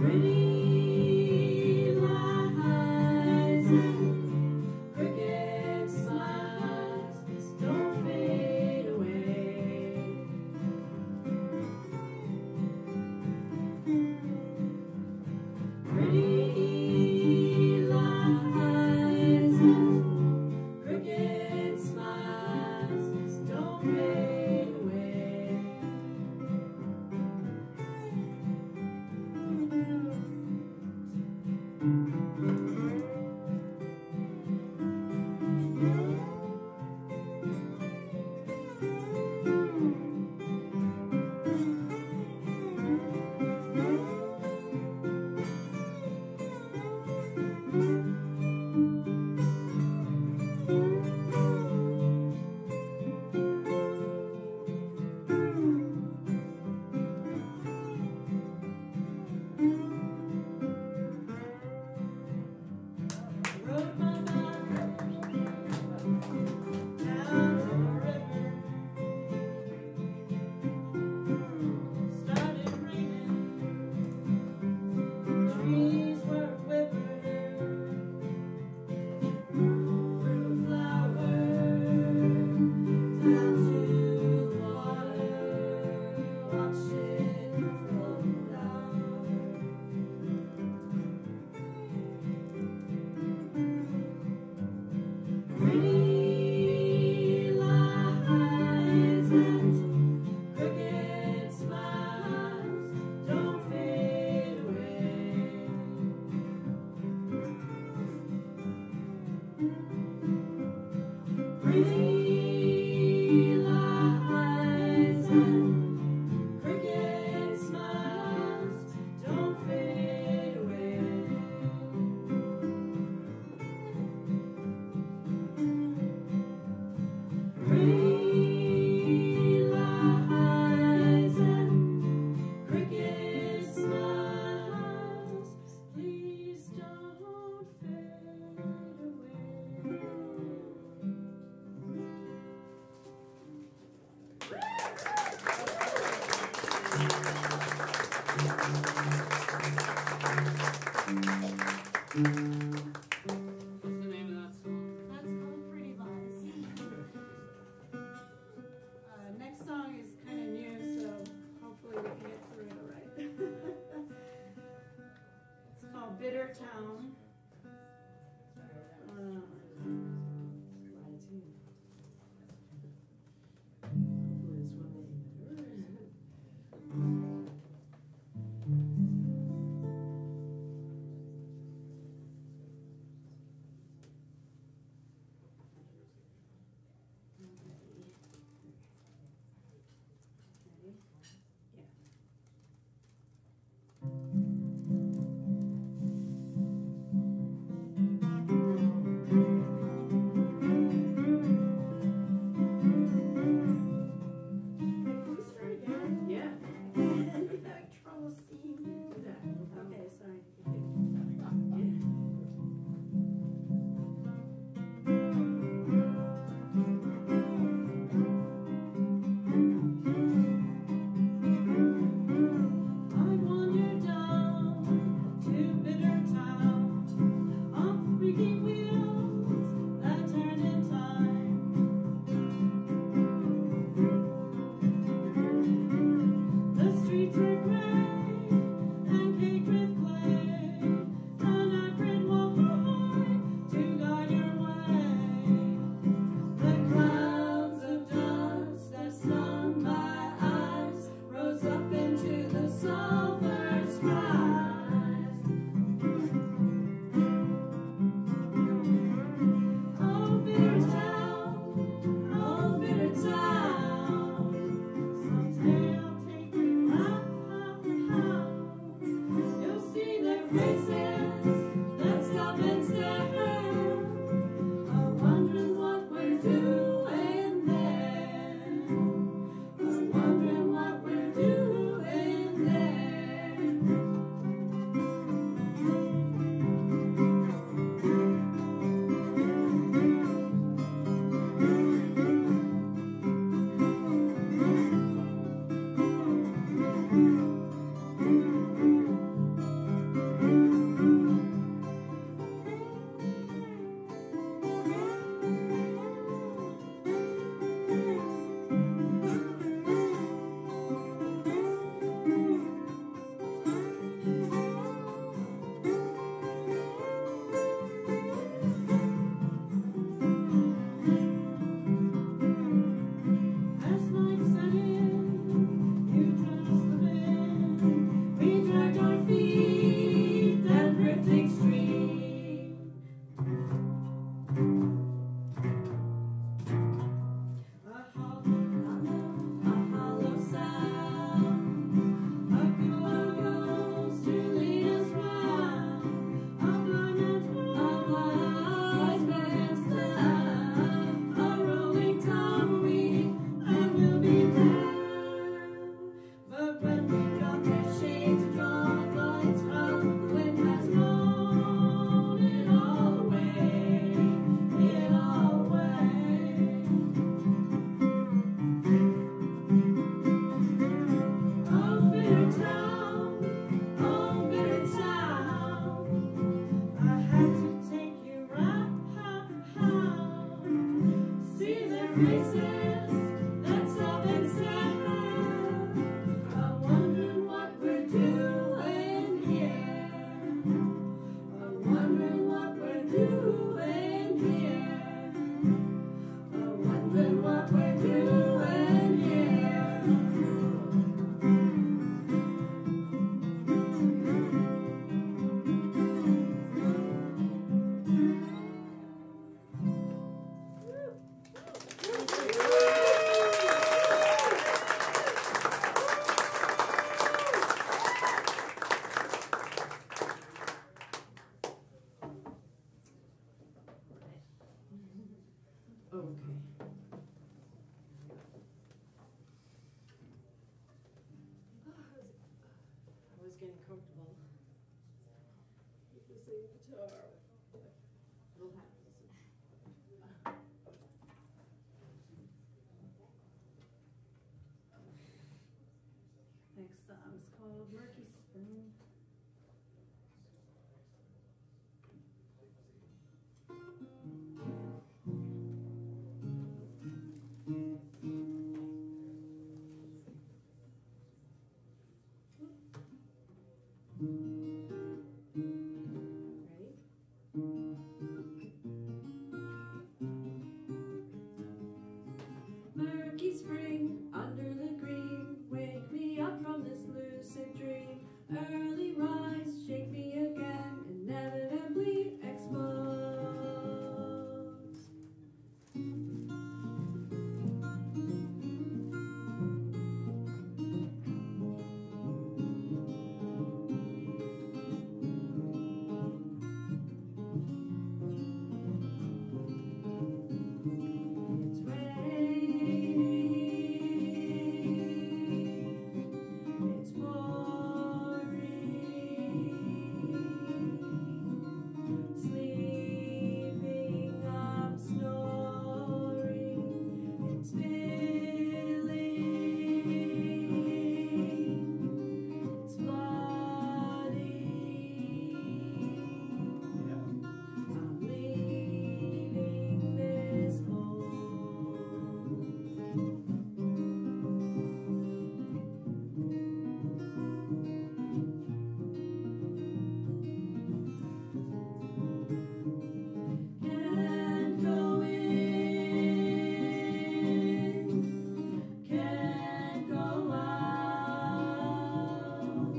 Bitter Town. Next song is called Murky Spring. Murky spring, under the green, wake me up from this lucid dream. Early rise, shake me again, inevitably expose. It's raining, it's pouring, sleeping, I'm snoring, it's filling, it's flooding, I'm leaving this home. Can't go in, can't go out,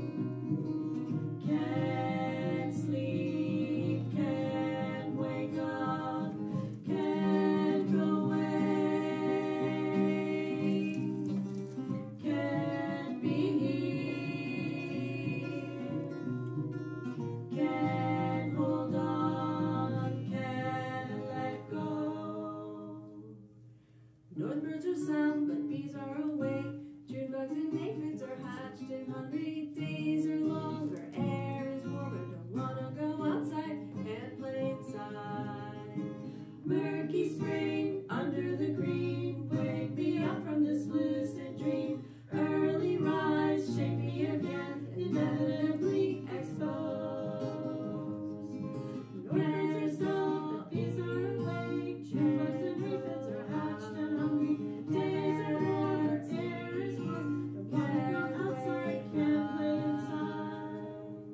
can't sleep, can't wake up, can't go away, can't be here, can't hold on, can't let go. North birds are sound, but bees are awake. June bugs and aphids are hatched, and hungry days are longer. Air is warmer, don't wanna go outside, can't play inside. Murky spring, under the green, wake me up from this lucid dream. Early rise, shake me again, inevitably exposed. North birds are sound, but bees are awake. June bugs and aphids are hatched, and hungry days are longer. Air is warm, don't wanna go outside, can't play inside.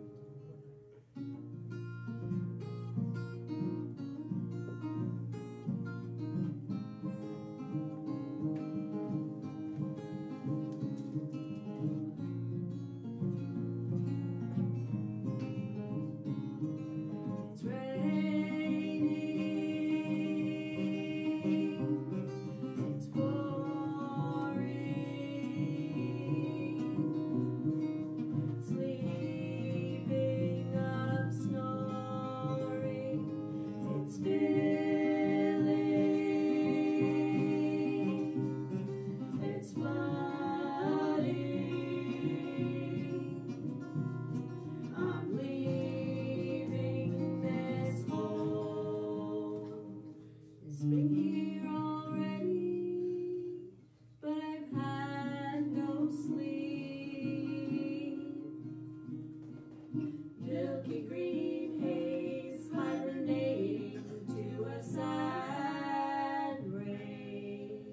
It's raining, it's pouring, sleeping, I'm snoring, it's filling, it's flooding, I'm leaving this home. It's been here already, but I've had no sleep. Milky green haze hibernating to a sad rain.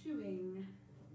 chewing.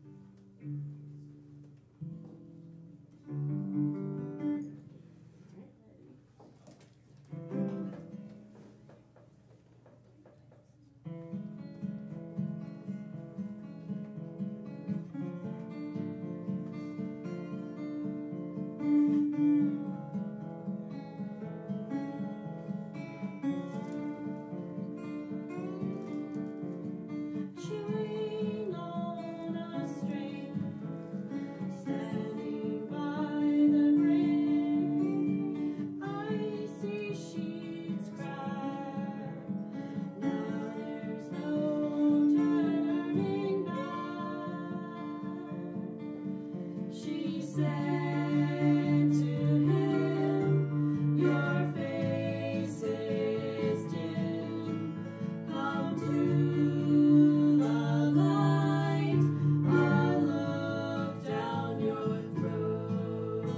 Chewing on a string, standing by the brink. Icy sheets crack. Now there's no turning back. She said to him, "Your face is dim. Come to the light. I'll look down your throat."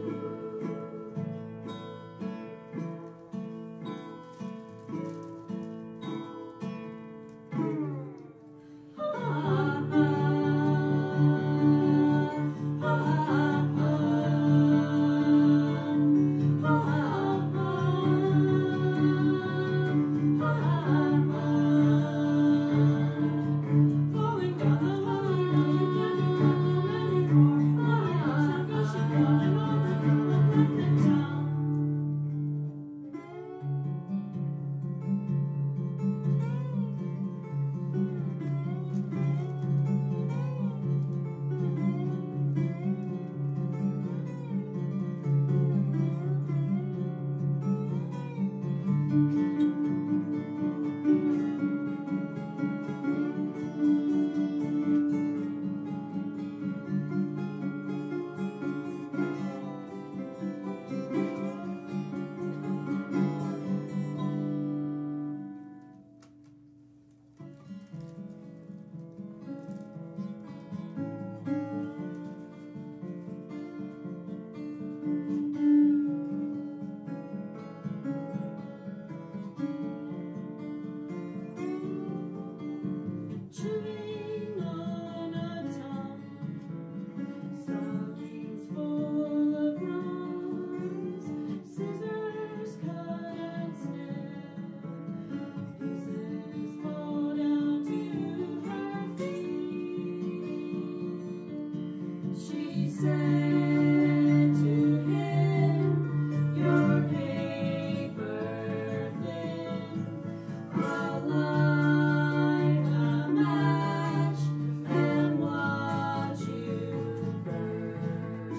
Falling down the line, you can't run anymore. Gushing running over, nothing down. Chewing on a tongue, stockings full of runs, scissors cut and snip, pieces fall down to her feet. She said to him, "Your paper thin. I'll light a match and watch you burn."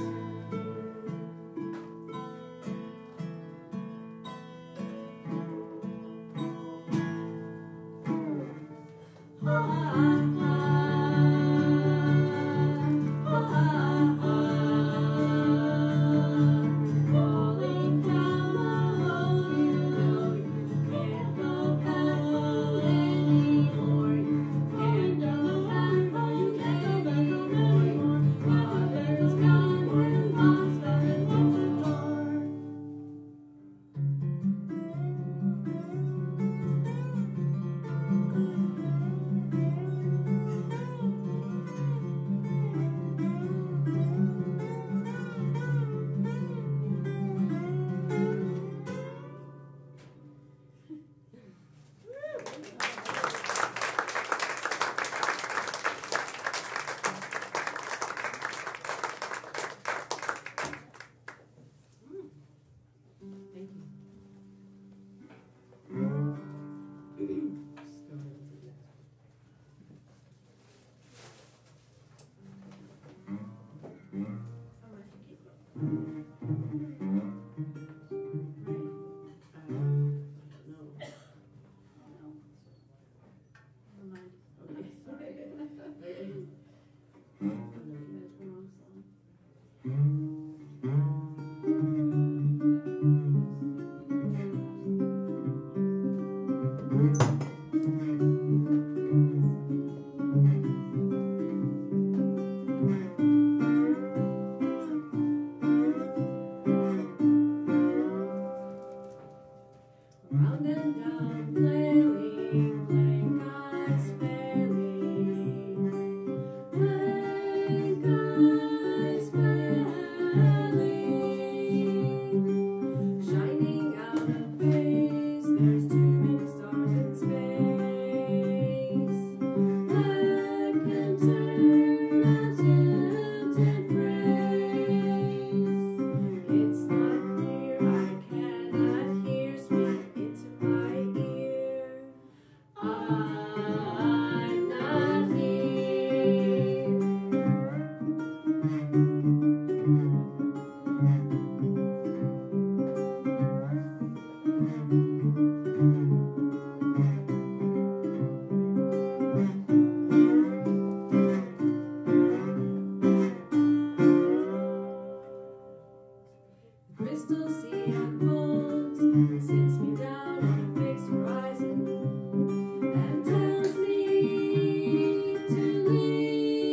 Falling down the hole, you know you can't go back anymore. You can't go back, oh, you can't go back home anymore. Now the bell is gone and mom's back at the door. Thank you. Round and down, flailing, blank eyes failing.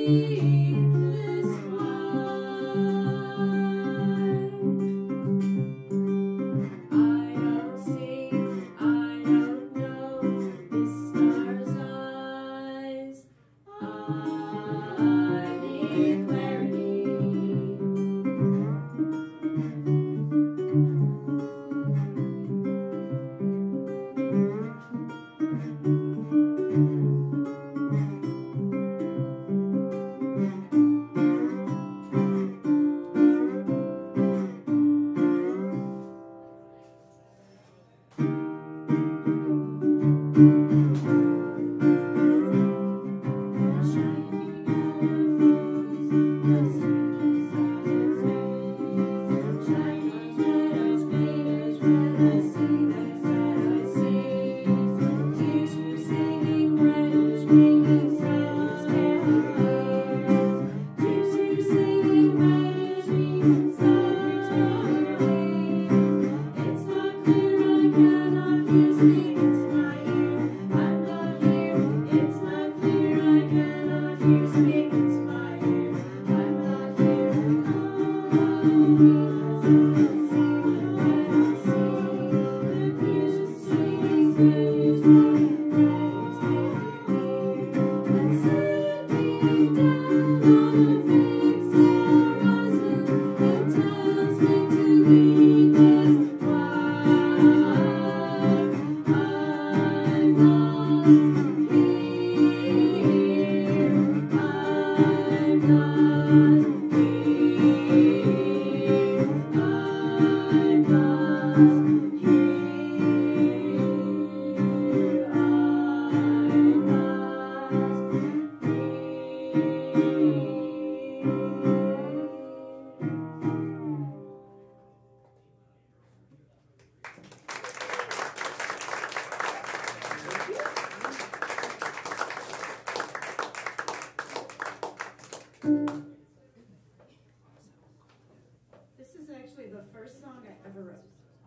This is actually the first song I ever wrote.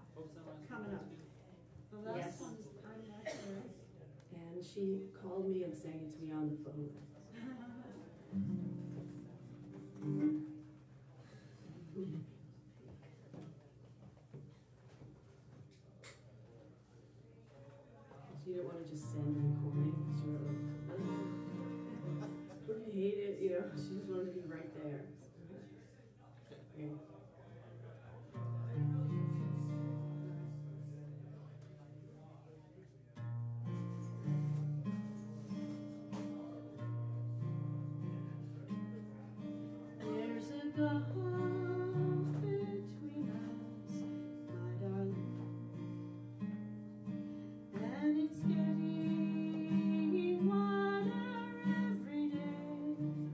Coming up. The last Yes. one's I'm Not Sure. And she called me and sang it to me on the phone. She didn't want to just send a recording. She was like, oh, I hate it, you know. She just wanted to be right there. Okay. There's a gulf between us, my darling, and it's getting wider every day.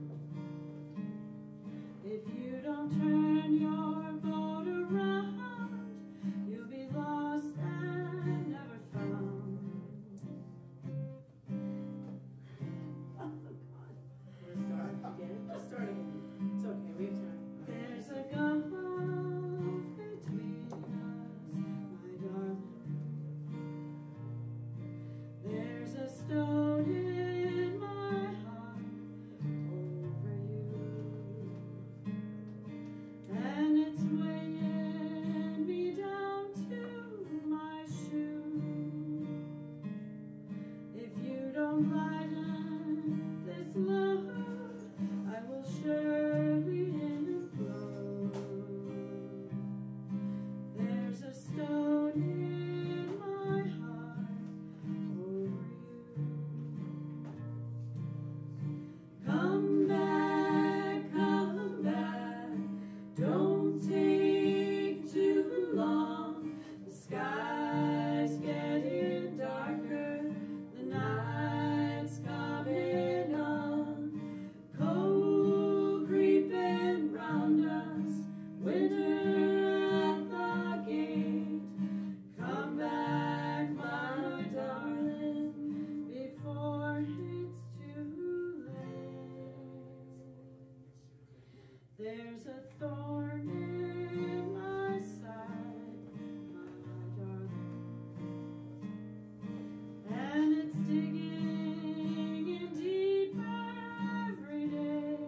If you don't turn your boat around, you'll be lost and never found. Oh, God. Want to start again? Just start again. It's okay, we have time. There's a gulf between us, my darling. There's a stone in my heart over you, and it's weighing me down to my shoe. If you don't lighten this load, I will surely implode. There's a stone in my heart over you. Come back, don't take too long. The sky's getting darker, the night's coming on. Cold creeping round us, winter at the gate. Come back, my darling, before it's too late. There's a thorn in my side, my darling, and it's digging in deeper every day.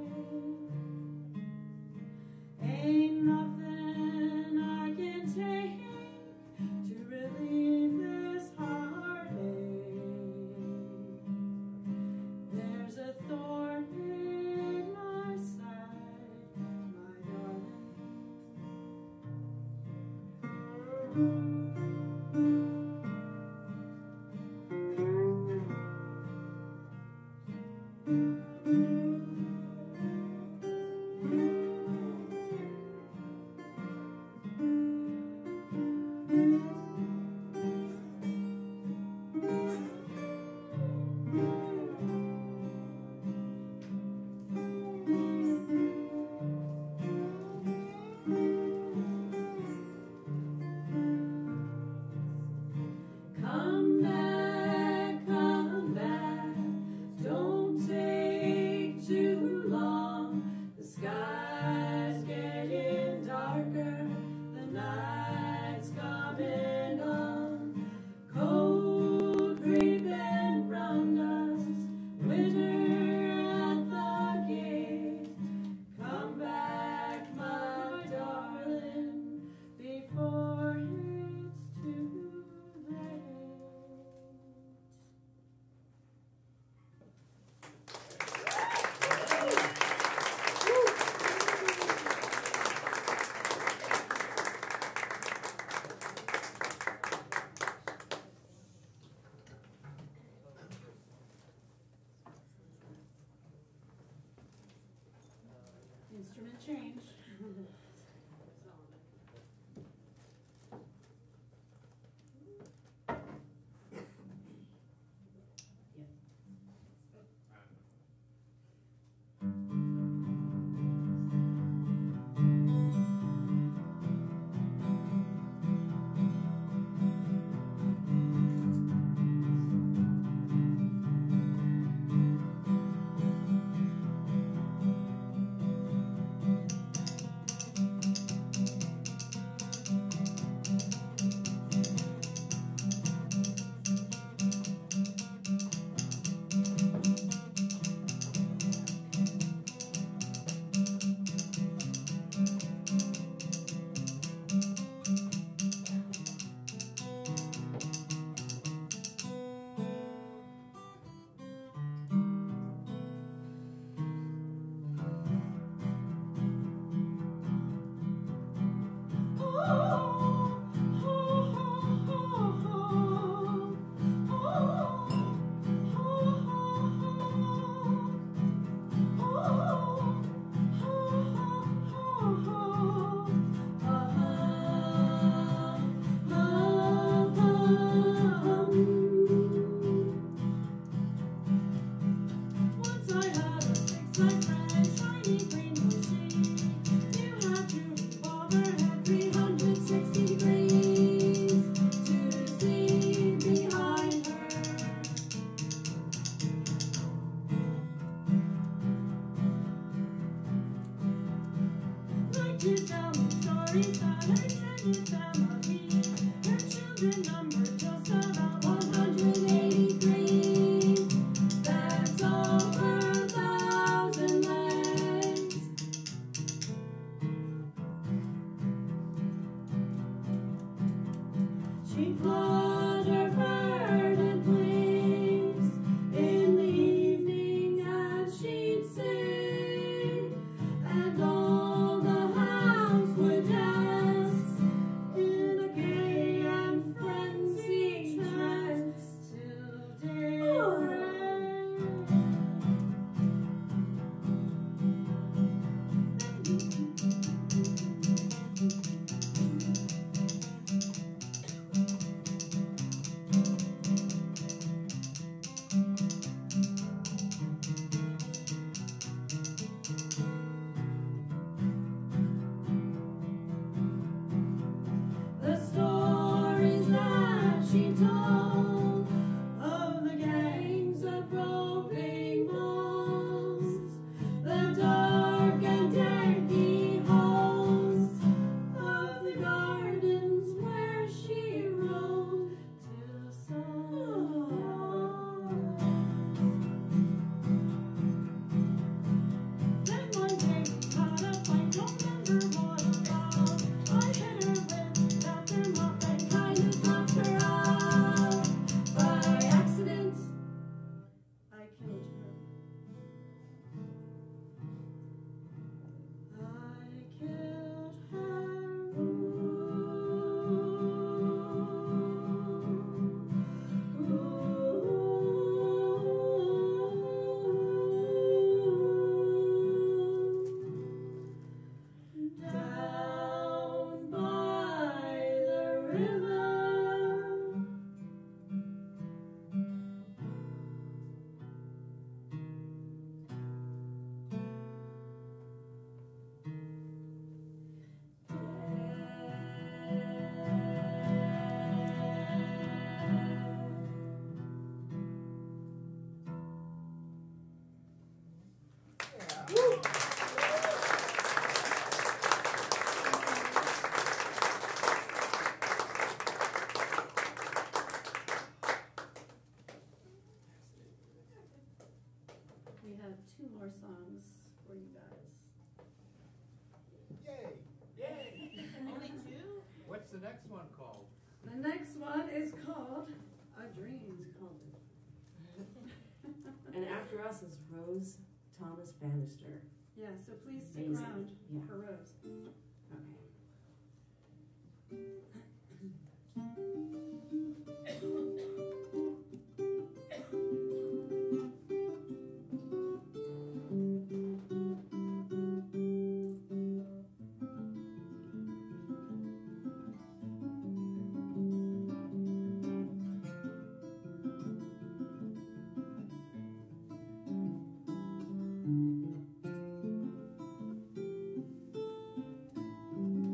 Come back, don't take too long. The sky's getting darker, the night's coming on. Cold creeping round us, winter at the gate. Come back, my darling, before it's too late. Instrument change. Once I had a six-light friend, shiny green machine. You had to revolve her head 360 degrees to see behind her. Like to tell me stories about extended family. Her children numbered just about 183. That's over 1,000 legs. She clawed her verdant wings in the evening as she'd sing, and all the house would dance in a gay and frenzied trance till daybreak. have 2 more songs for you guys. Yay! Yay! Only 2? What's the next one called? The next one is called A Dream. It's called it. And after us is Rose Thomas Bannister. Yeah, so please stick Amazing. around Yeah. for Rose. Okay.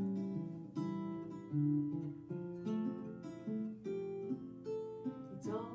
It's all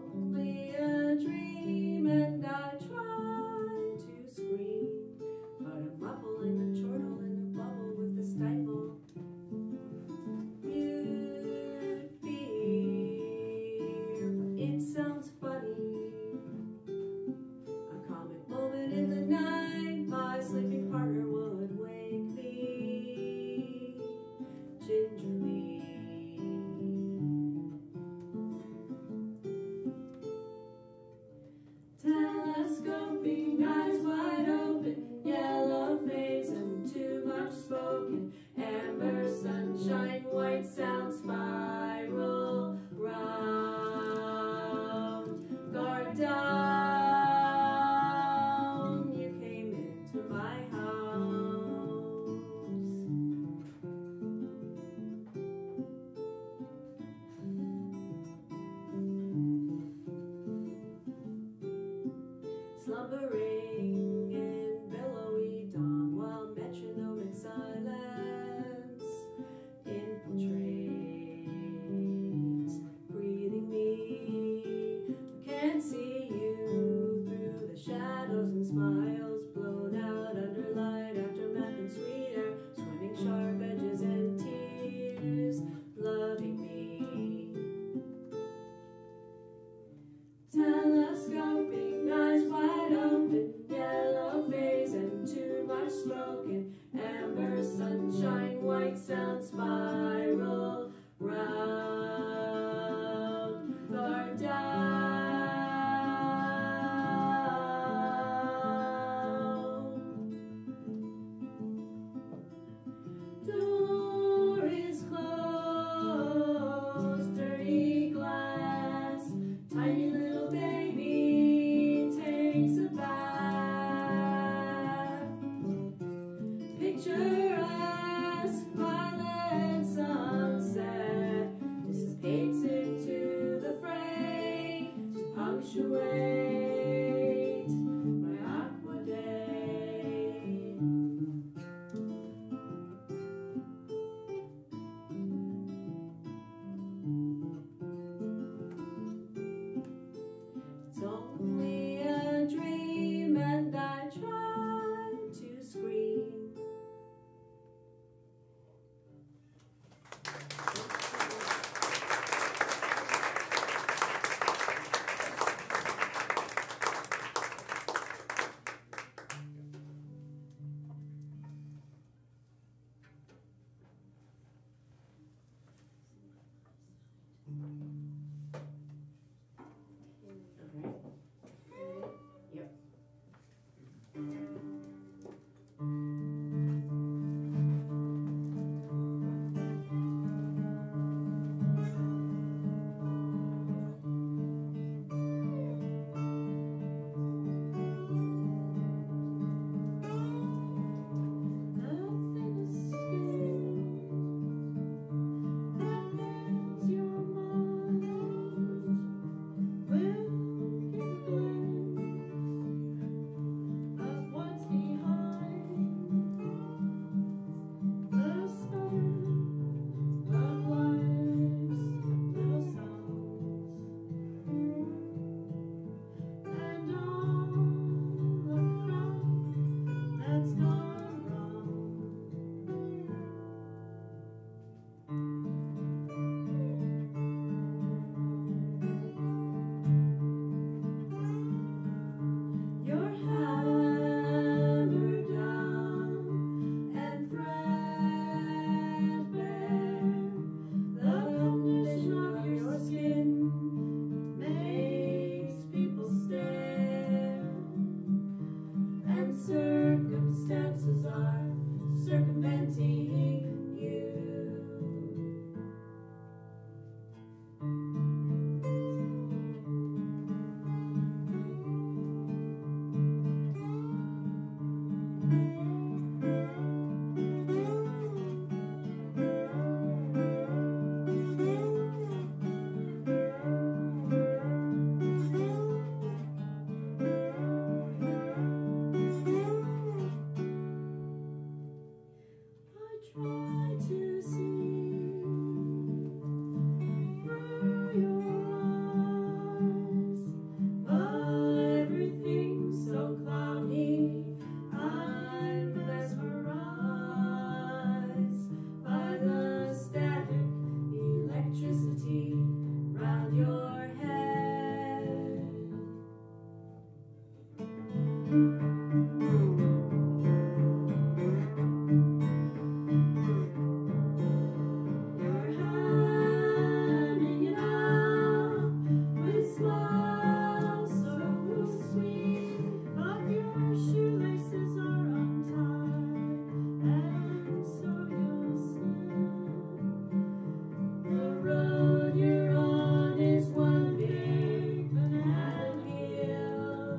circumstances are circumventing you. Try to see through your eyes, but everything's so cloudy. I'm mesmerized by the static electricity round your head. You're handing it out with smiles so sweet, but your shoelaces are untied, and so you'll slip. The road you're on is one big banana peel.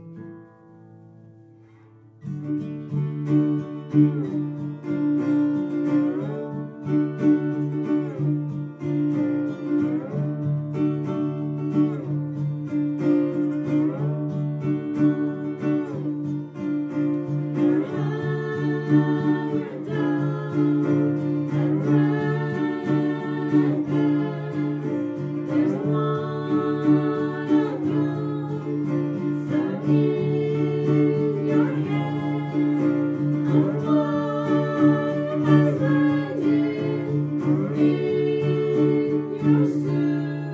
There's one of you stuck in your head. A boy has landed in your suit.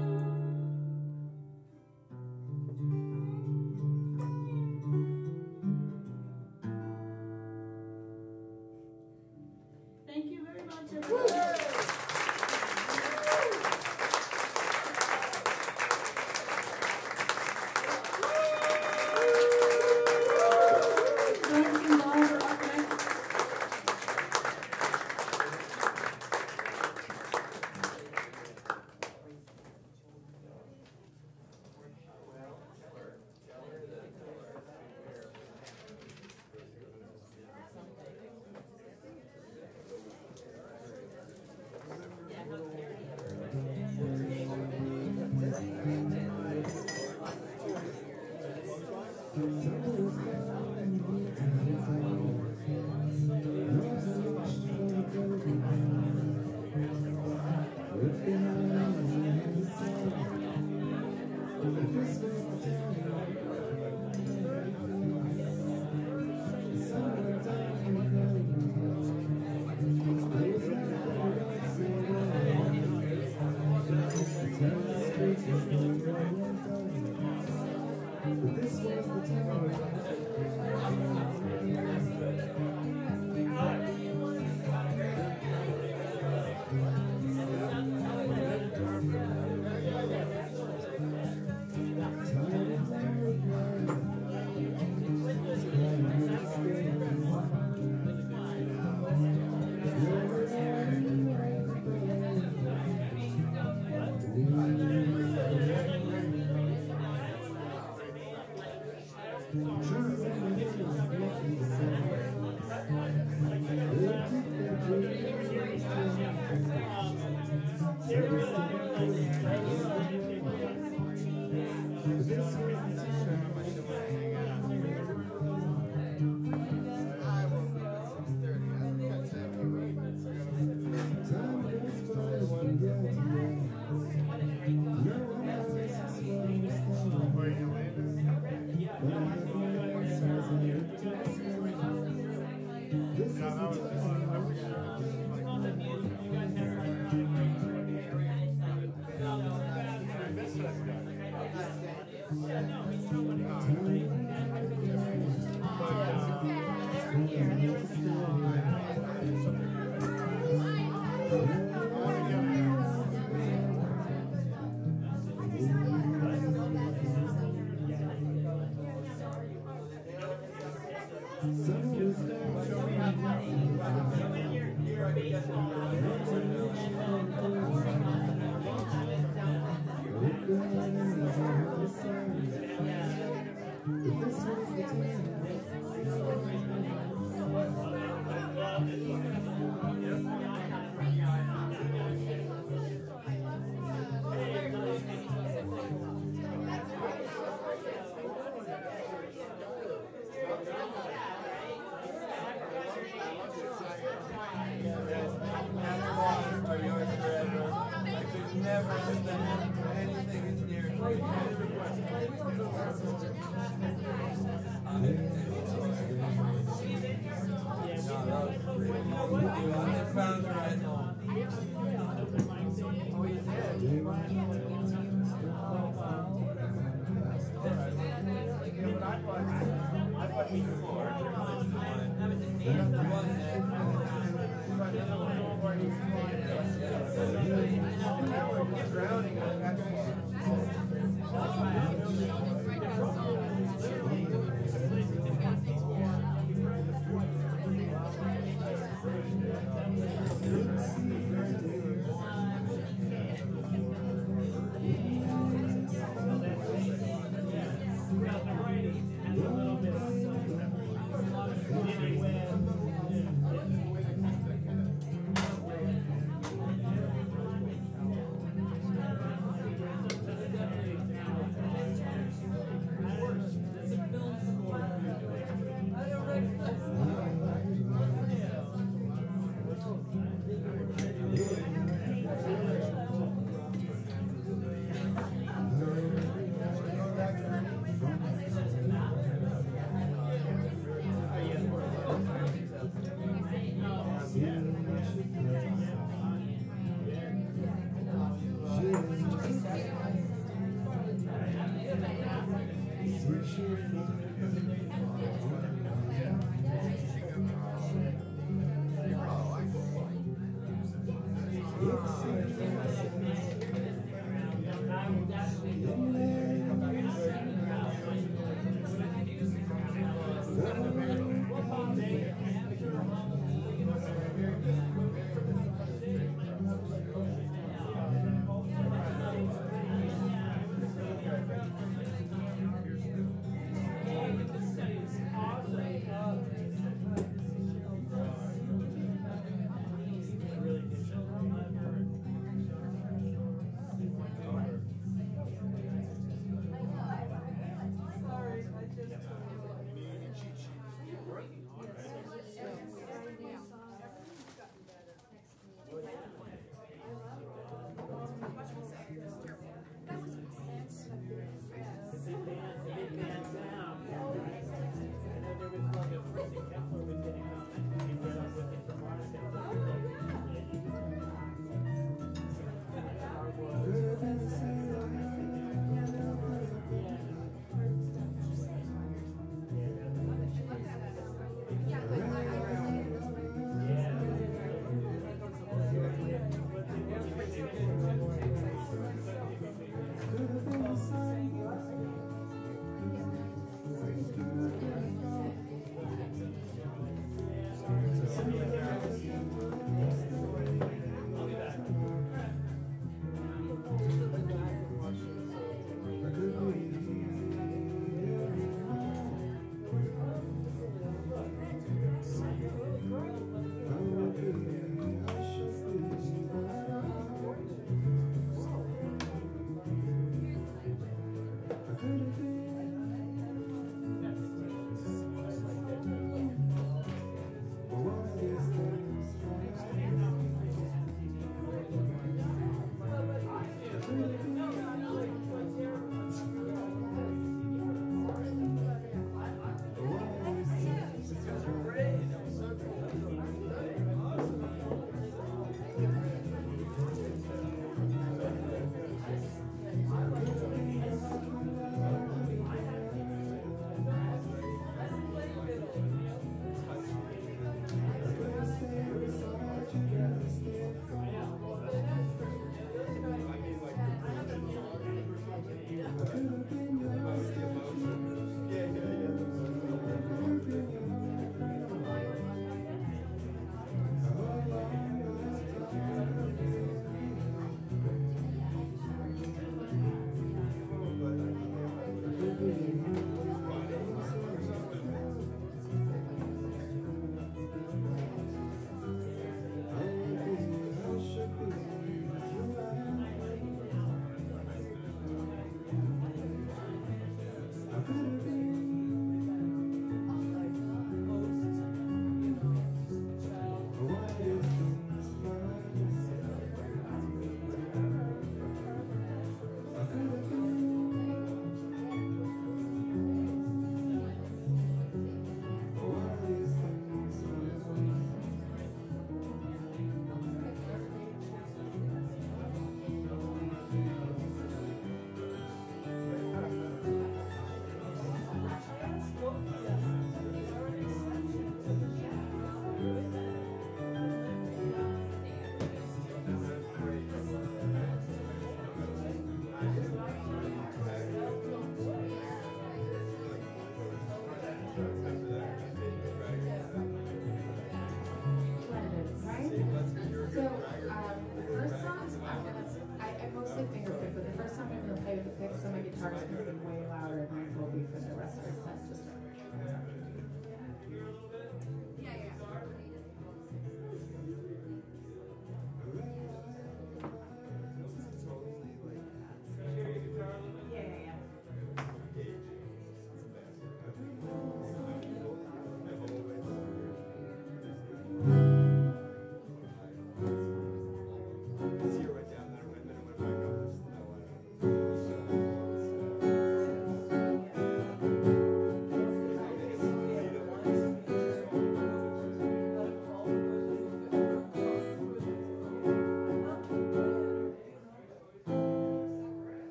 Thank you very much, everyone. Joyce and Laura are up next.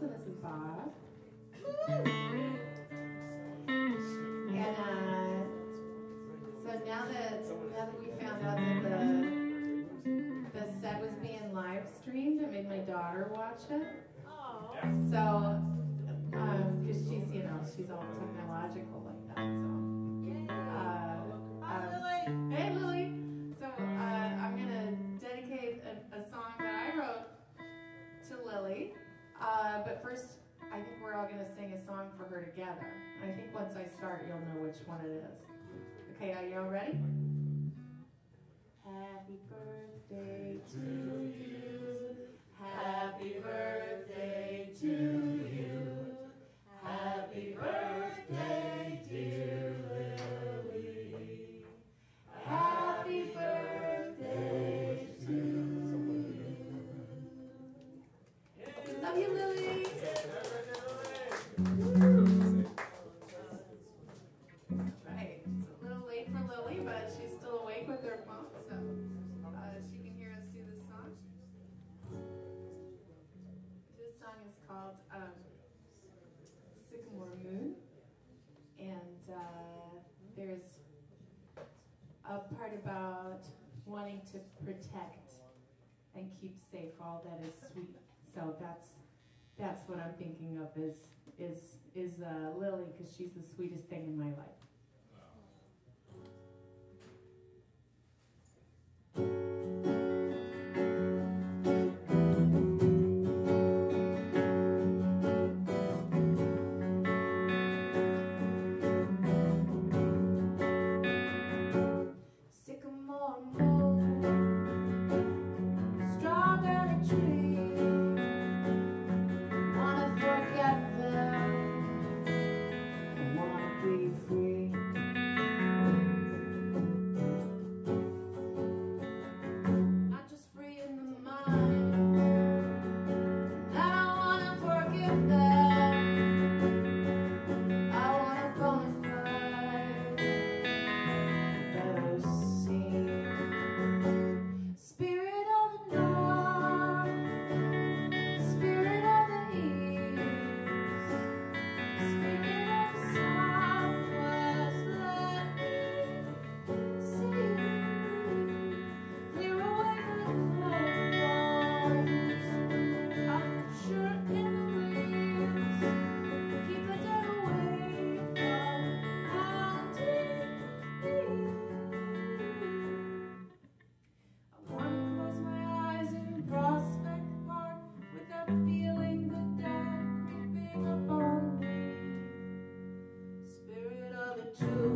and this is Bob. And so now that we found out that the set was being live streamed, I made my daughter watch it. Oh. So, because she's all technological like that. So, hey Lily. So I'm gonna dedicate a song that I wrote to Lily. But first, I think we're all gonna sing a song for her together. And I think once I start, you'll know which one it is. Okay, are you all ready? Happy birthday to you. Happy birthday to you. Happy birthday, dear Lily. Happy birthday to you. Love you, Lily. Right, it's a little late for Lily, but she's still awake with her phone, so she can hear us do this song. This song is called Sycamore Moon, and there's a part about wanting to protect and keep safe all that is sweet. So that's what I'm thinking of is Lily, because she's the sweetest thing in my life. Sycamore moon, strawberry tree, wanna forget them, I wanna be free. Not just free in the mind, I don't wanna forget them, I wanna bonafide, better see. Spirit of the north, spirit of the east, spirit of the southwest, let me see. Clear away the clouds, I'm sure in the leaves. Keep the dead away from mountain peaks. I wanna close my eyes in Prospect Park without feeling the dark creeping upon me. Spirit of the two,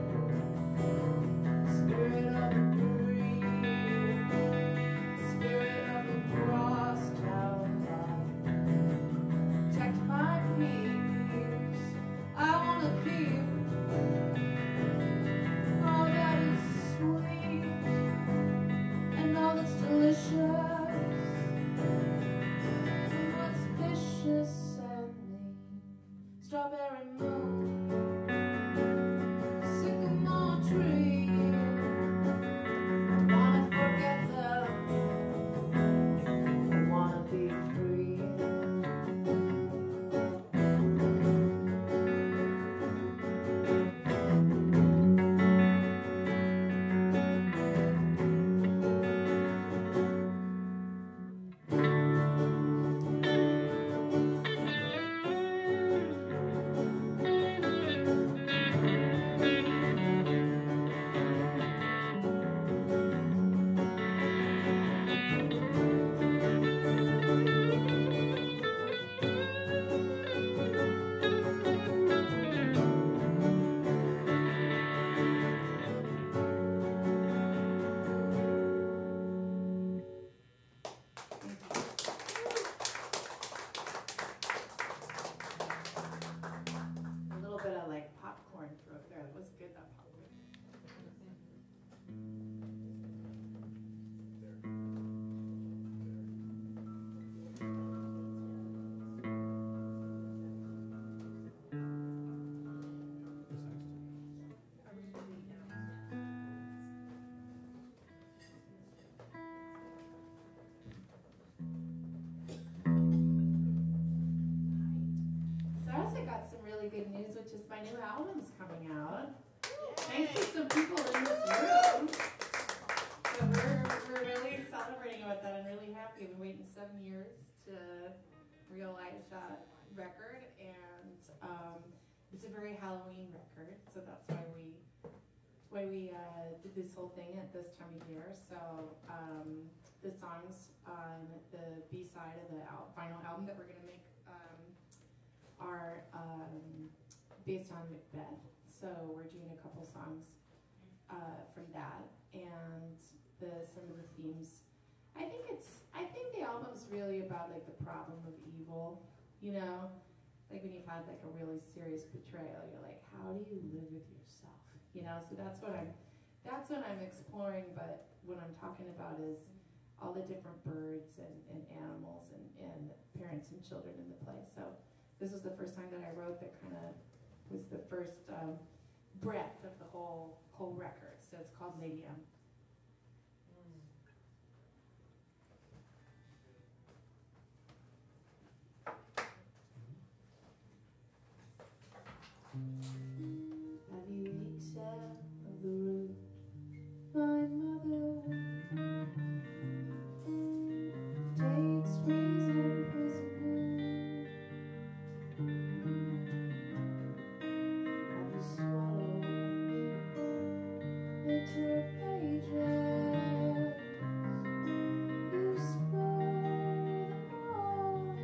spirit of the three, spirit of the crosstown line. Protect my peace. I wanna keep all that is sweet and all that's delicious and what's vicious and mean. Strawberry moon, sycamore tree, wanna forget them, I wanna be free. A little bit of like popcorn through there. That was good, that popcorn. which is my new album's coming out. Thanks to some people in this room. So we're really celebrating about that. I'm really happy. I've been waiting 7 years to realize that record, and it's a very Halloween record, so that's why we did this whole thing at this time of year. So the songs on the B-side of the vinyl album that we're going to make are based on Macbeth. So we're doing a couple songs from that, and some of the themes. I think the album's really about like the problem of evil, you know, like when you've had like a really serious betrayal, you're like, how do you live with yourself, you know? So that's what I'm exploring. But what I'm talking about is all the different birds and animals and parents and children in the play. So this was the first time that I wrote that kind of was the first breath of the whole record. So it's called Lady M. Have you any sound of the root? My mother takes reason prisoner. Have you swallowed bitter pages? You spoil them all.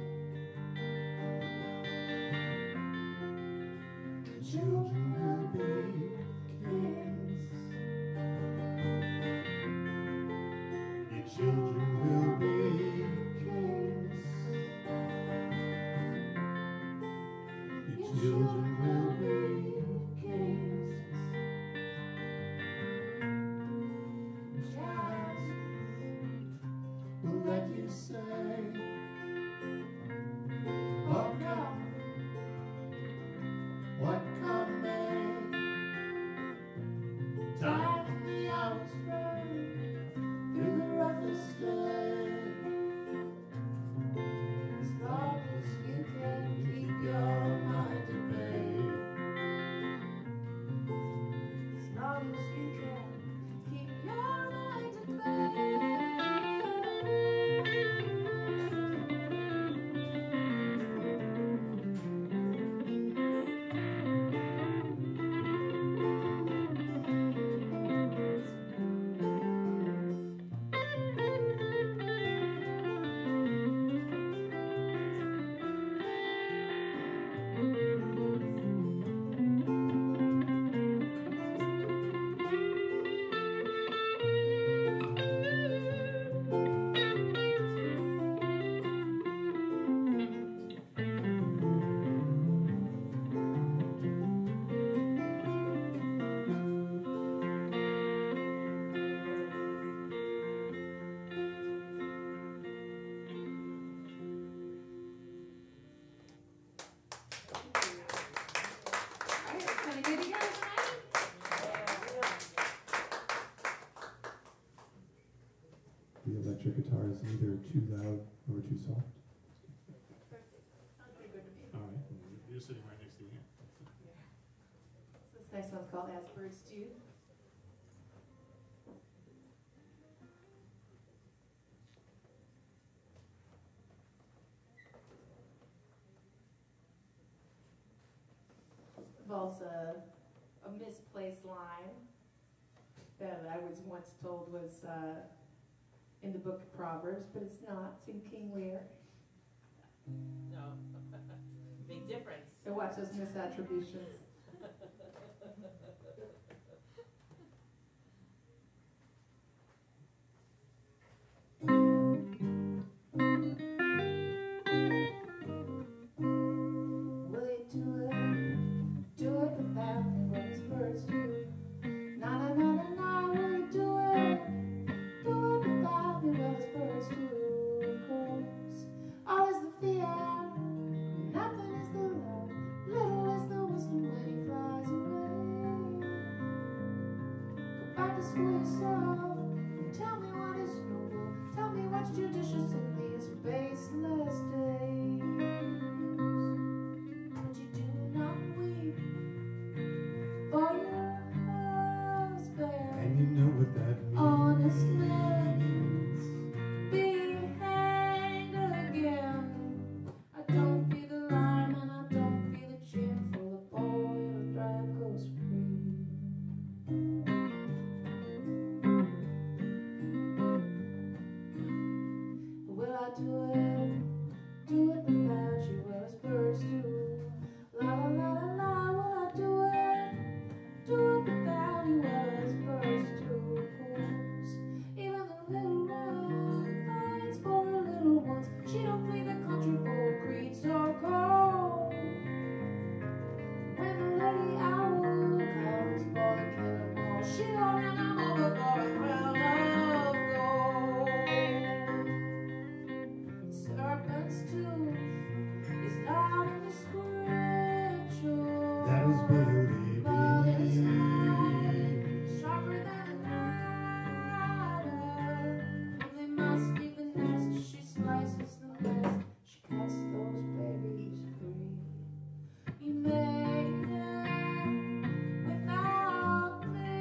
Children will be kings. Your children will be kings. Your children will be kings. Jazz will let you say, oh God, what come may. Time in the hours run through the roughest day. As long as you can keep your mind at bay. As long as you can keep your mind at bay. The electric guitar is neither too loud nor too soft. All right. You're sitting right next to you. This next one's called As Birds Do. Involves a misplaced line that I was once told was in the book of Proverbs, but it's not. It's in King Lear. No. Big difference. So watch those misattributions. Will you do it? Do it without me, what does birds do? Na na na na na, will you do it? Do it without me, what does birds do? Of course, all is the fear, nothing is the love, little is the wisdom when happens to is not in the scripture. That is where But they it's be. sharper than a knife. And they must leave the nest. She slices the nest. She cuts those babies free. You made them without me.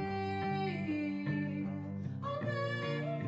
Oh, baby,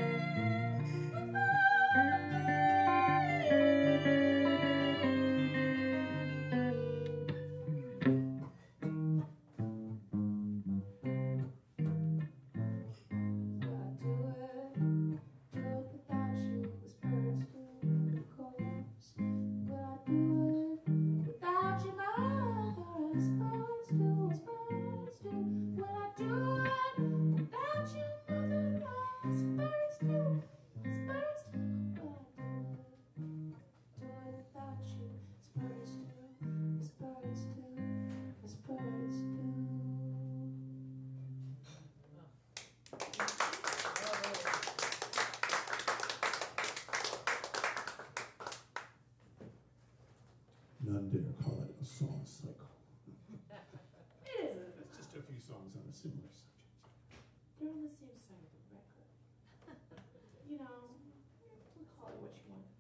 None dare call it a song cycle. it isn't. It's just a few songs on a similar subject. They're on the same side of the record. You know, we call it what you want.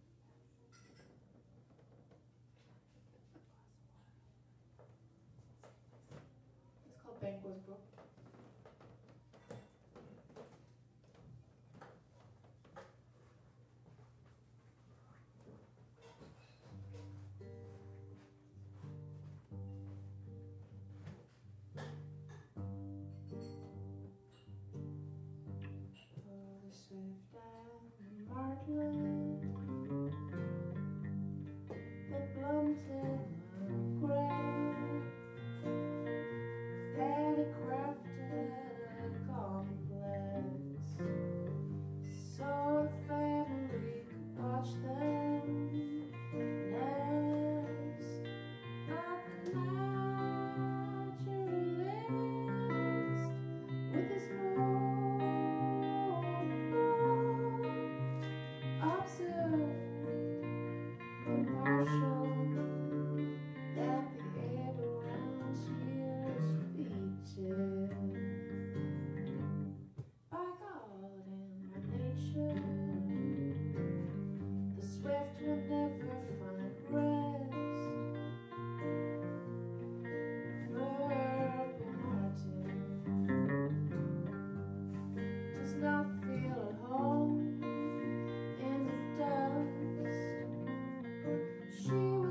It's called Banquo's Brook. The swift and martlet, the blunted gray, daddy crafted complex, so a family could watch them nest. Not the naturalist with his observe impartial that the air around here is beaten by God and by nature. The swift will never find rest. Purple martin does not feel at home in the dust. She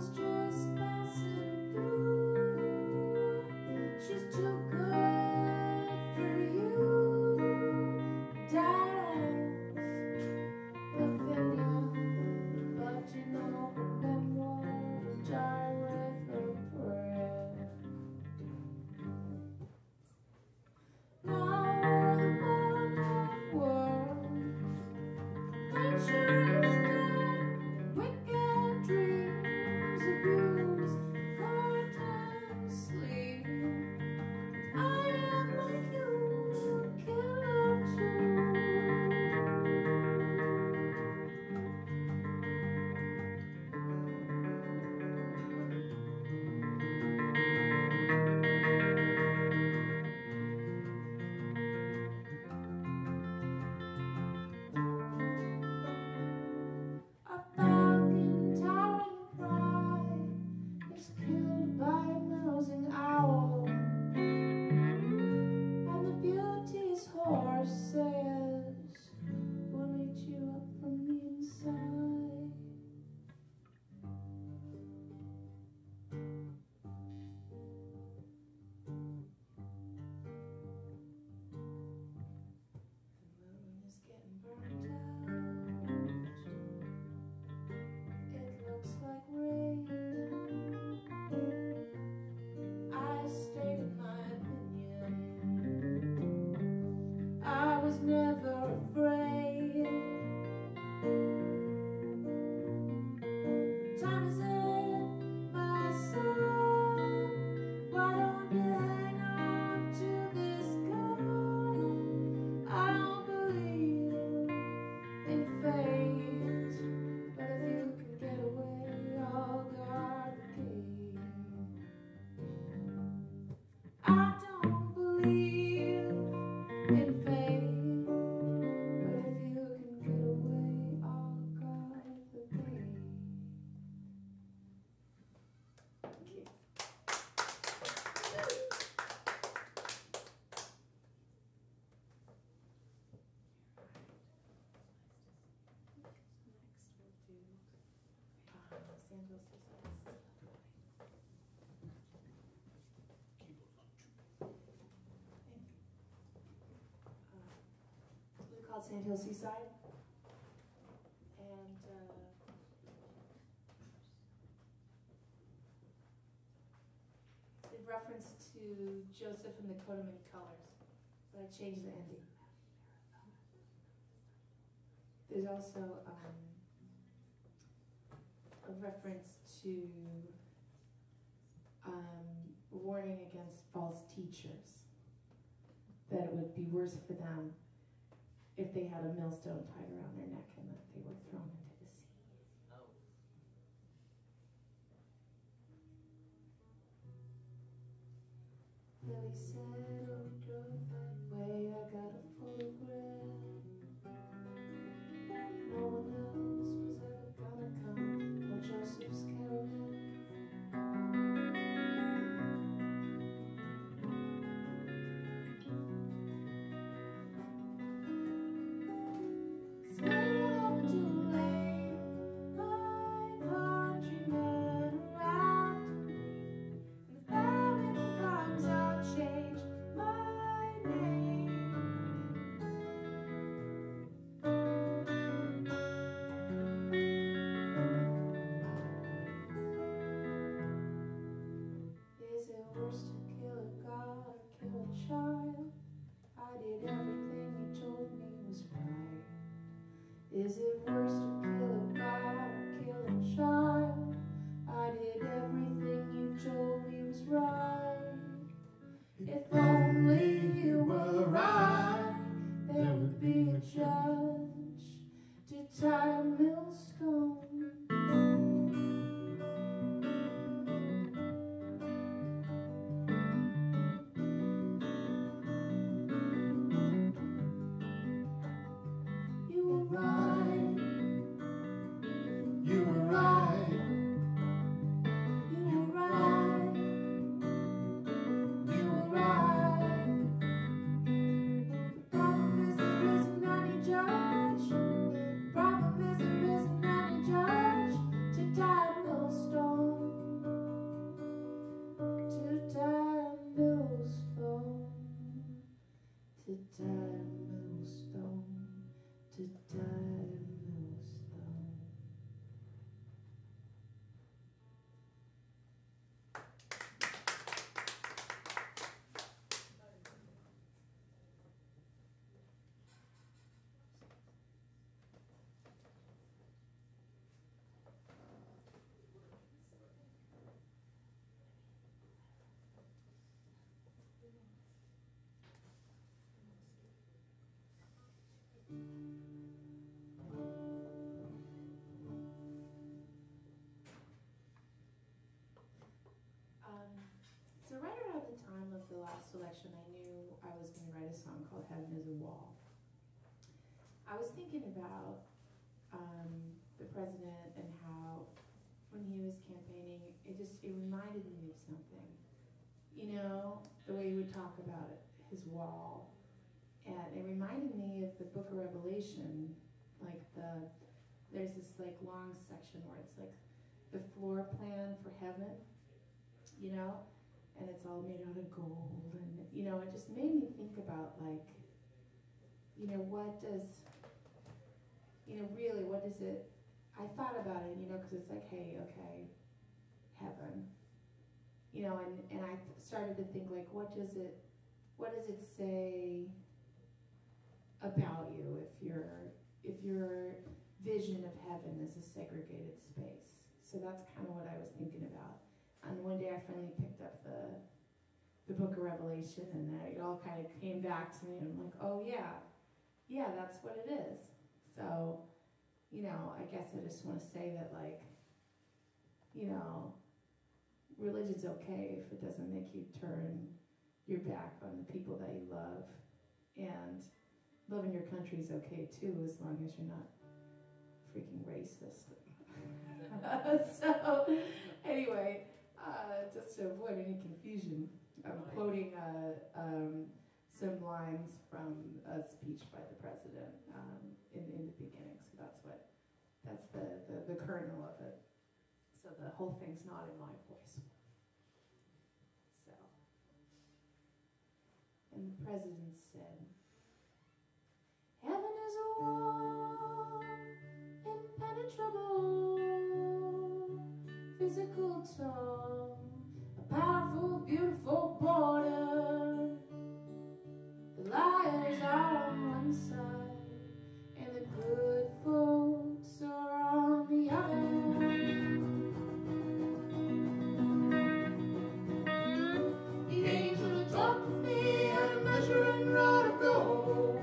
Sandhill Seaside. We called Sandhill Seaside, and in reference to Joseph and the coat of many colors, but I changed the ending. There's also a reference to warning against false teachers, that it would be worse for them if they had a millstone tied around their neck and that they were thrown into the sea. Oh. Lily said, oh, drove that way, I got a photograph. No one else was ever gonna come, no Joseph's caravan. Stayed up too late, my countrymen arrived. And the famine comes, I'll change my name. Is it worse to kill a god or kill a child? I did everything you told me was right. Is it worse to kill a god or kill a child? I did everything you told me was right. If only you were right, there would be a judge to tie a millstone. You were right. You were right. You were right. You were right. The problem is there isn't any judge. The problem is there isn't any judge to tie a millstone. To tie a millstone. To tie a millstone. To tie a millstone. So right around the time of the last election, I knew I was going to write a song called Heaven is a Wall. I was thinking about the president and how, when he was campaigning, it reminded me of something. You know, the way he would talk about it, his wall. And it reminded me of the book of Revelation, like there's this like long section where it's like the floor plan for heaven, you know, and it's all made out of gold, and you know, it just made me think about like, you know, what does, you know, really, what does it, I thought about it, you know, because it's like, hey, okay, heaven, you know, and I started to think like, what does it say about you if your vision of heaven is a segregated space? So that's kind of what I was thinking about. And one day I finally picked up the book of Revelation, and it all kind of came back to me, and I'm like, oh yeah, that's what it is. So, you know, I guess I just want to say that, like, you know, religion's okay if it doesn't make you turn your back on the people that you love, and loving your country is okay too, as long as you're not freaking racist. So, anyway, just to avoid any confusion, I'm quoting some lines from a speech by the president in the beginning. So that's the kernel of it. so the whole thing's not in my voice. So, and the president said, "Heaven is a wall, impenetrable, physical tall, a powerful, beautiful border. The liars are on one side, and the good folks are on the other. The angel dropped me a measuring rod of gold.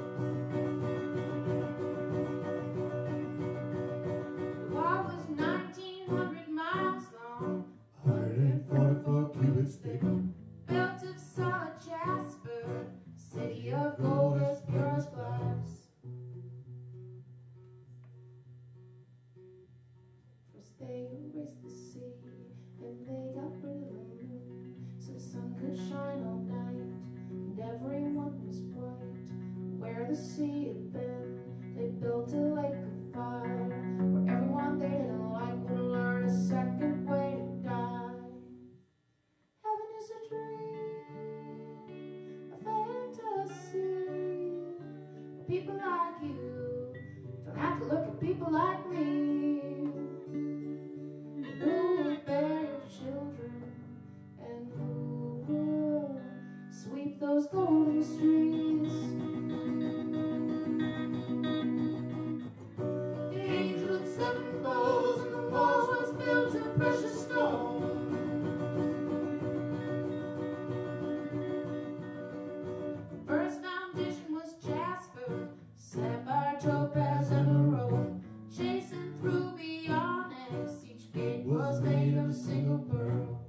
The wall was 1,900 miles long, 144 cubits thick, built of solid jasper, city of gold as pure as glass. First they erased the sea, then they got rid of the moon, so the sun could shine all night, and everyone was white. Where the sea had been, they built a lake of fire, where everyone they didn't like would learn a second way to die. Heaven is a dream, a fantasy, where people like you don't have to look at people like me. Who will bear your children, and who will sweep those golden streets? The angel had 7 bowls, and the walls was filled to precious stone. First foundation was jasper, sapphire, topaz, emerald, chasing through the onyx. Each gate was made of a single pearl.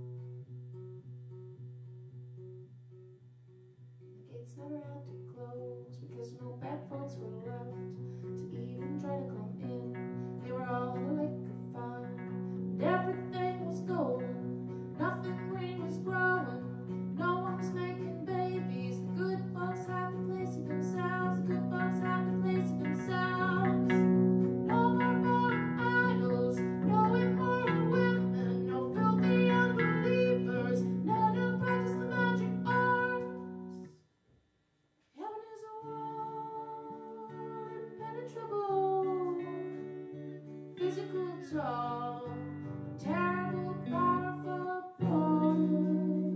The gates never had to close because no bad folks were left to even try to come in. They were all in a lake of fire, and everything was golden. Nothing green was growing. No one was making babies. The good folks had the place to themselves. The good folks had the place to themselves. No more born idols, no immoral women, no filthy unbelievers. None who practice the magic arts. Heaven is a wall, impenetrable, physical tall, terrible, powerful border.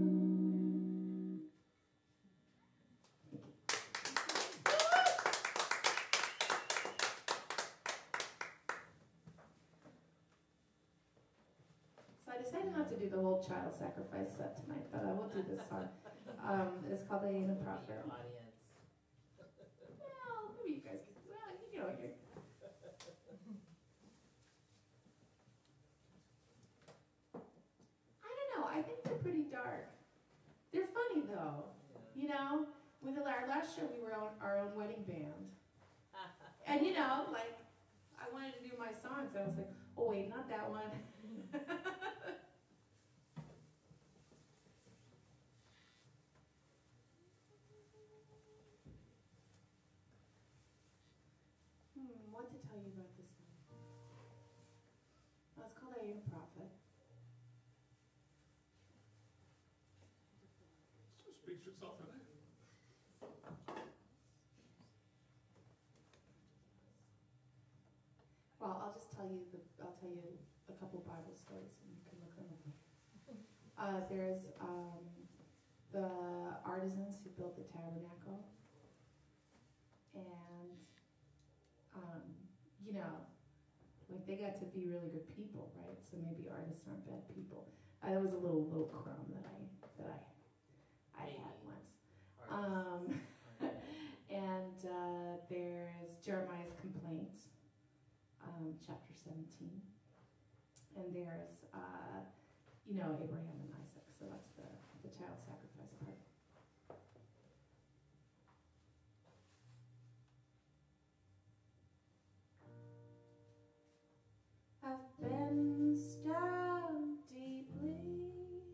So I decided not to do the whole child sacrifice set tonight, but I will do this song. It's called "I Ain't a Prophet." Audience. Well, maybe you guys can, well, you know, you're... I don't know, I think they're pretty dark. They're funny though, you know? With our last show, we were on our own wedding band. And you know, like, I wanted to do my songs, and I was like, oh wait, not that one. What to tell you about this one? Well, it's called "I Ain't a Prophet." Speaks for itself, doesn't it? Well, I'll just tell you a couple Bible stories, and you can look them up. There's the artisans who built the tabernacle, and you know, like they got to be really good people, right? So maybe artists aren't bad people. That was a little crumb that I had once. And there's Jeremiah's complaint, chapter 17, and there's you know, Abraham and Isaac. So that's the child sacrifice part. I've been stung deeply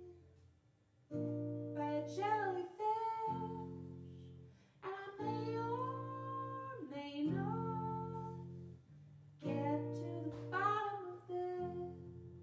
by a jellyfish, and I may or may not get to the bottom of this.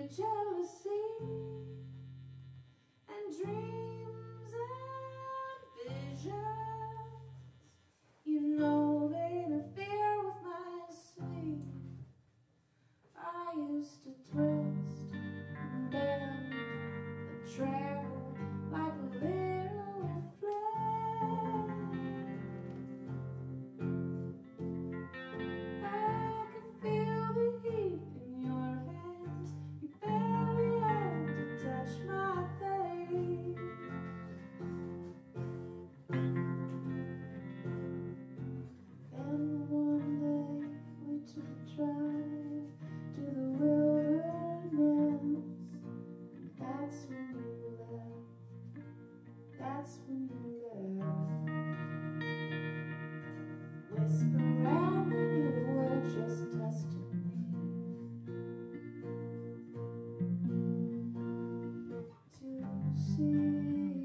jealousy and dreams and visions, you know they interfere with my sleep. I used to twist and bend and travel like a little flame. I could feel the heat in your hands. You barely had to touch my face. And one day we took a drive to the wilderness. That's when you left. That's when you left. Whisper around that you were just testing me to see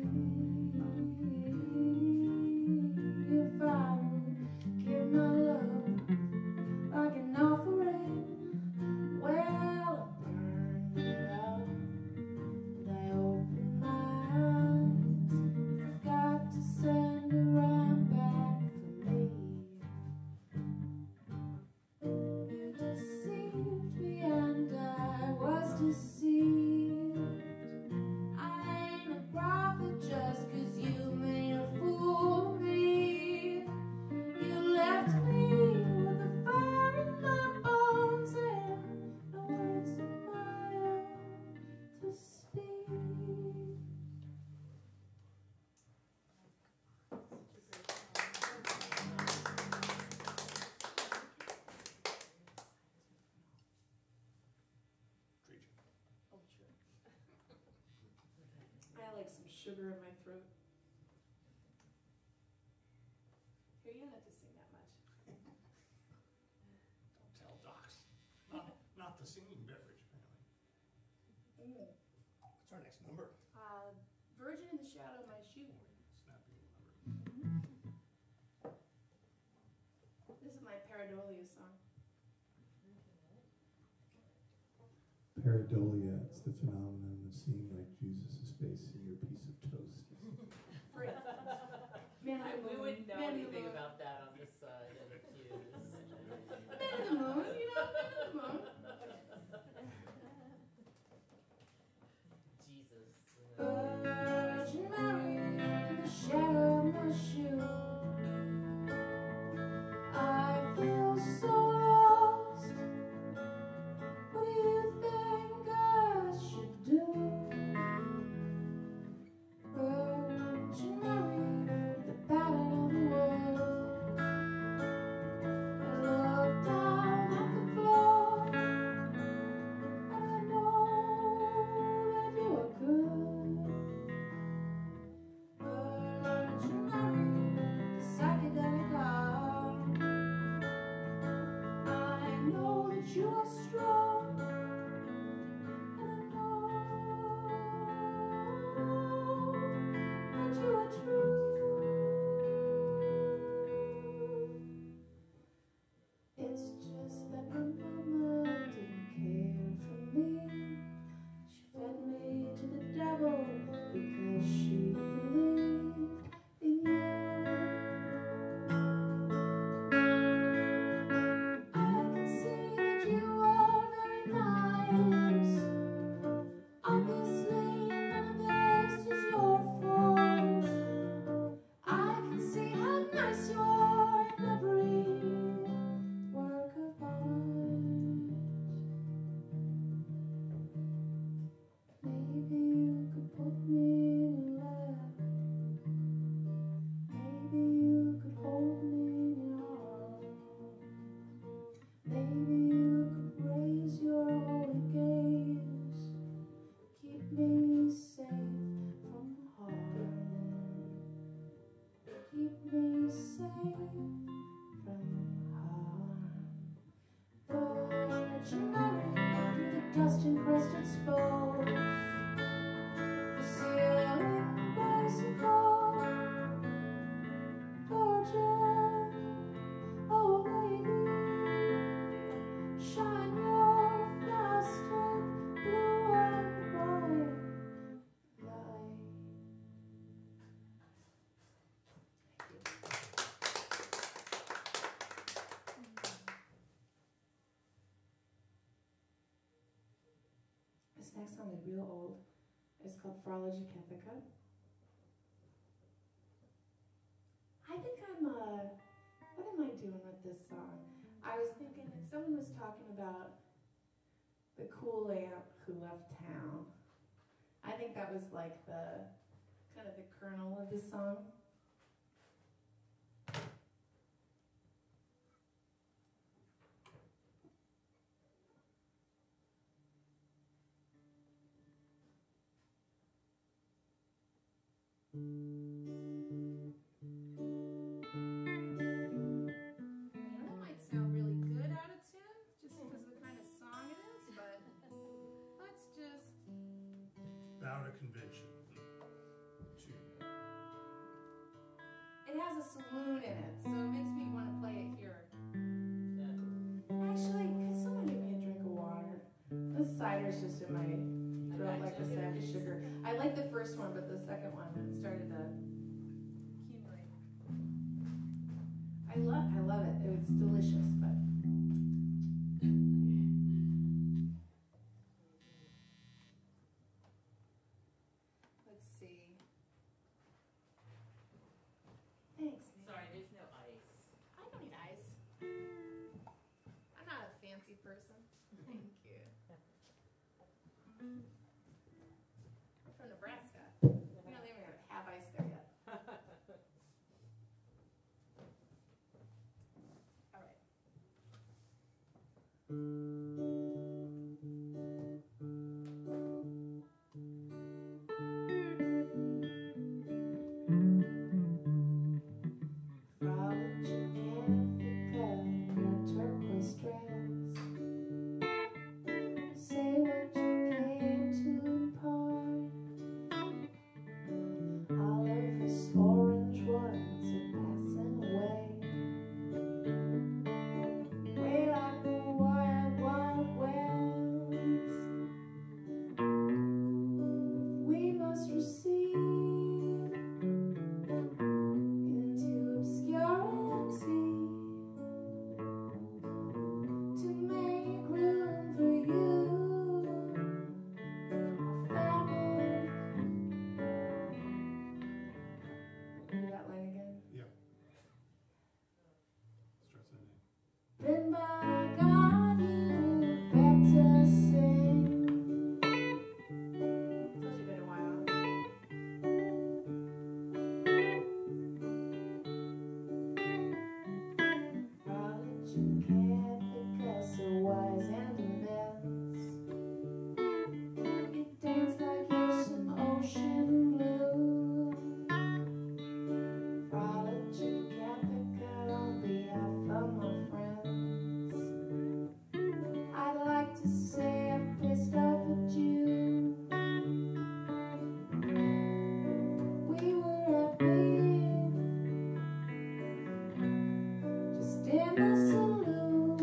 if I would give my love like an offering. Well, I burned it up and I opened my eyes. Forgot to send a ram back for me. You deceived me and I was deceived. I ain't a prophet just 'cause you made a fool of me. You left me with a fire in my bones and no words of my own to speak. Oh, sure. I like some sugar in my throat. Here, you don't have to sing that much. Don't tell Docs. Not the singing beverage, apparently. What's our next number? Virgin in the Shadow of My Shoe. Snappy number. This is my pareidolia song. Pareidolia, it's the phenomenon of seeing like Jesus' face in your piece of toast. Great. Man on the We moon. wouldn't know Man on the anything moon. about that on this side of the pews. Man on the moon, you know, man on the moon. Jesus. Virgin Mary in the shadow of my shoe. I feel so lost. What do you think I should do? Virgin Mary, the pattern of the world. I look down at the floor, and I know that you are good. Virgin Mary, the psychedelic art. I know that you are strong, and I know that you are true. It's just that my mama didn't care for me. She fed me to the devil because she believed in you. I can see that you are very nice. Obviously, none of this is your fault. I can see how nice you are in every work of art. Maybe you could put me in your lap. Maybe you could hold me in your arms. Maybe you could raise your holy gaze. Keep me safe from harm. Keep me safe from harm. Virgin Mary, through the dust-encrusted spokes, the ceiling rise and fall. Virgin, oh lady, shine your plastic blue next song is real old. It's called Fralaja Kethika. I think what am I doing with this song? I was thinking, someone was talking about the cool aunt who left town. I think that was like the, kind of the kernel of the song. That might sound really good out of tune, just because of the kind of song it is, but let's just... Bow to convention. It has a saloon in it, so it makes me want to play it here. Actually, could someone give me a drink of water? This cider's just in my throat like the sack of sugar. I like the first one, but the second one started to accumulate. I love it. It's delicious, but let's see. Thanks, man. Sorry, there's no ice. I don't need ice. I'm not a fancy person. Thank you. I'm from Nebraska. We don't even have ice there yet. All right. Fralaja Kethika, your turquoise dress. Say what you came to impart. All of us orange ones are passing away. Way like the wild, wild west. We must recede into obscurity to make room for you, our family. Do that line again. Yeah. Starts in A. Then by God, you back to sing. Told you been a while. Fralaja Kethika, so wise and immense. You dance like you're some ocean blue. Fralaja Kethika, on behalf of my friends, I'd like to say I'm pissed off at you. We were happy just in the saloon.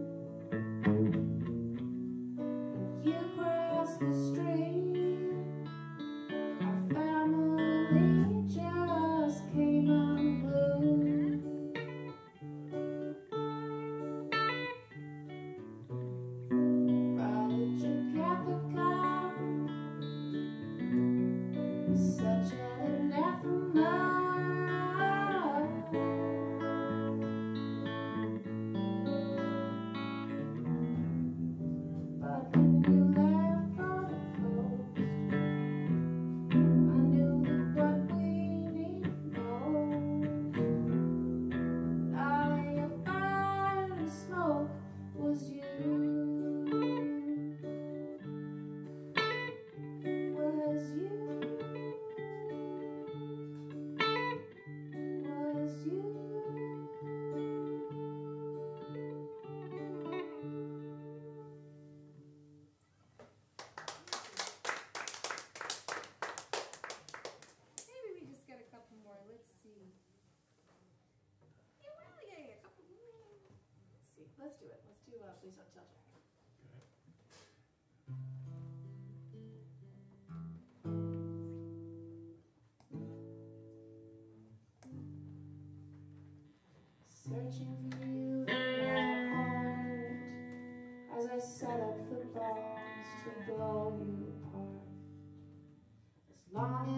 You crossed the street. Our family just came unglued. Fralaja Kethika is such an anathema. But when you left for the coast, I knew that what we needed most, all of your fire and smoke, was you. Was you. Was you. Maybe we just get a couple more. Let's see. Yeah, well, yeah, a couple more. Let's see. Let's do it. Let's do Please Don't Tell Jack. Okay. Searching for you in my heart as I set up the bombs to blow you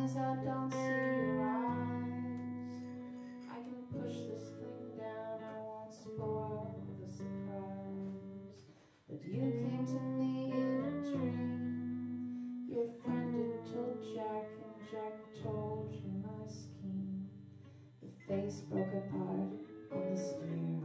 Sometimes I don't see your eyes. I can push this thing down, I won't spoil the surprise. But you came to me in a dream. Your friend had told Jack, and Jack told you my scheme. The face broke apart on the stairs.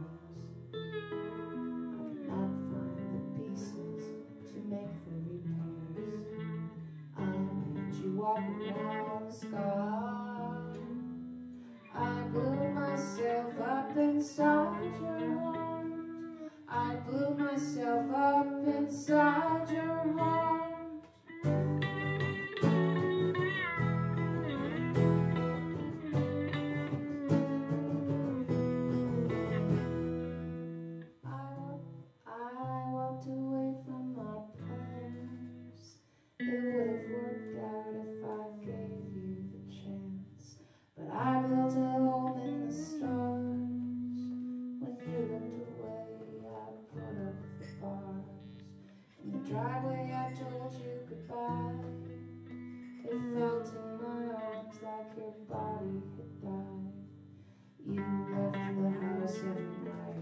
I could not find the pieces to make the repairs. I made you walk around the sky. I blew myself up inside your heart. I blew myself up inside your heart. I walked away from my plans. It would have worked out if I gave you the chance. But I built a home in the stars. When you looked away, I put up the bars. In the driveway, I told you goodbye. It felt in my arms like your body had died. You left the house every night.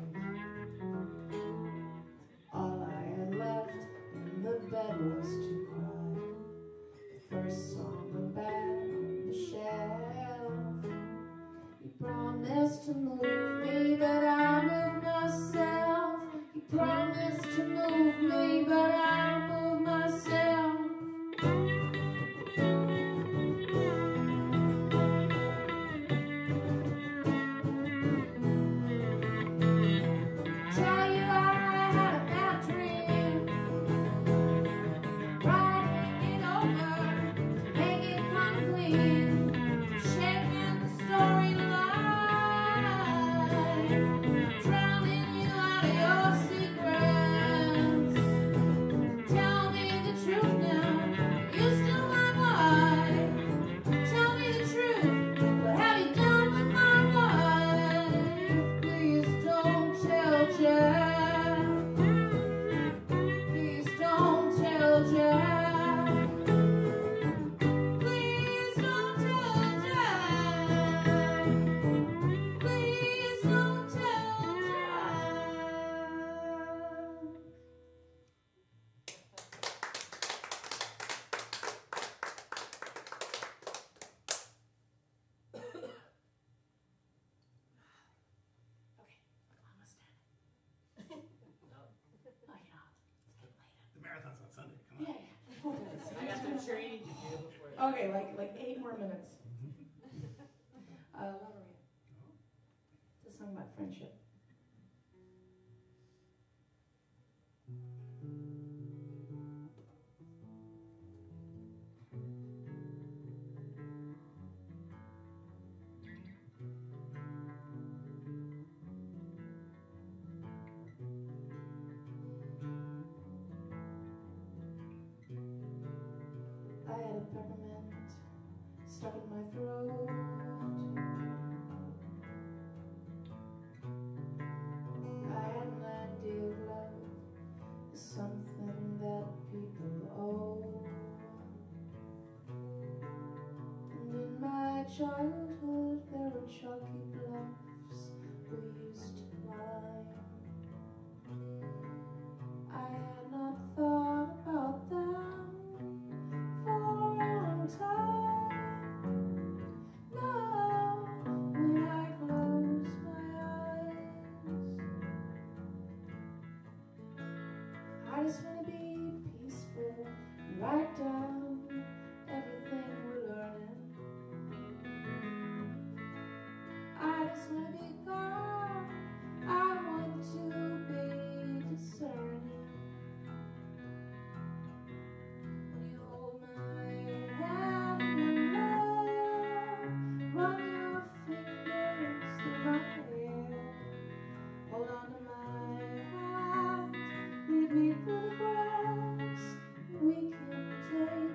All I had left in the bed was to cry. The first song went back on the shelf. You promised to move me, but I moved myself. You promised to move me, but I moved myself. Tell you I had a bad dream, writing it over to make it come clean, shaping the storyline, drowning you out of your secrets. Tell me the truth now, you still my wife. Tell me the truth, what have you done with my wife? Please don't tell Jack. Please don't tell Jack. Please don't tell Jack. Please don't tell Jack. The marathon's on Sunday. Come on. I got some training to do before that. Okay, like 8 more minutes. Love Maria. It's a song about friendship. I had a peppermint stuck in my throat. I had an idea of love as something that people owe. And in my childhood there were chalky bluffs we used to climb. I had not thought about them for a long time. Now, when I close my eyes, I just want to be peaceful and write down everything we're learning. I just want to be calm. I want to be discerning. When you hold my hand in love, run your fingers through my hair. Hold on to my hand, lead me through the grass. We can take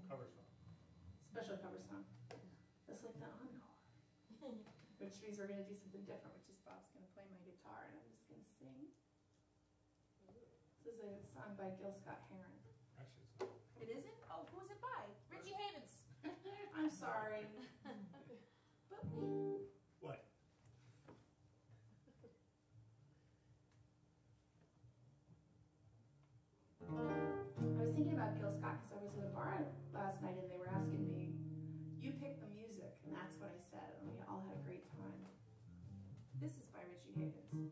cover song. Special cover song. That's like the encore. Which means we're going to do something different, which is Bob's going to play my guitar and I'm just going to sing. This is a song by Gil Scott-Heron. Actually, it's not. It isn't? Oh, who was it by? Richie Havens. I'm sorry. But me. What? I was thinking about Gil Scott because I was at a bar last night and they were asking me, you pick the music, and that's what I said, and we all had a great time. This is by Richie Havens.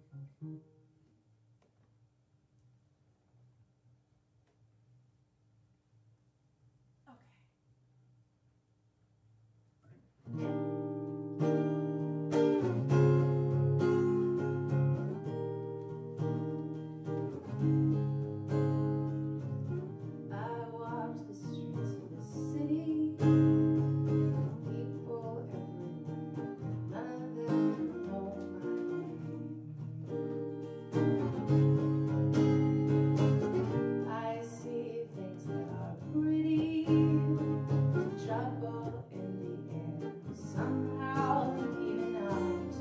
I walked the streets of the city, people everywhere, none of them know my name. I see things that are pretty, trouble in the air, somehow even I'm to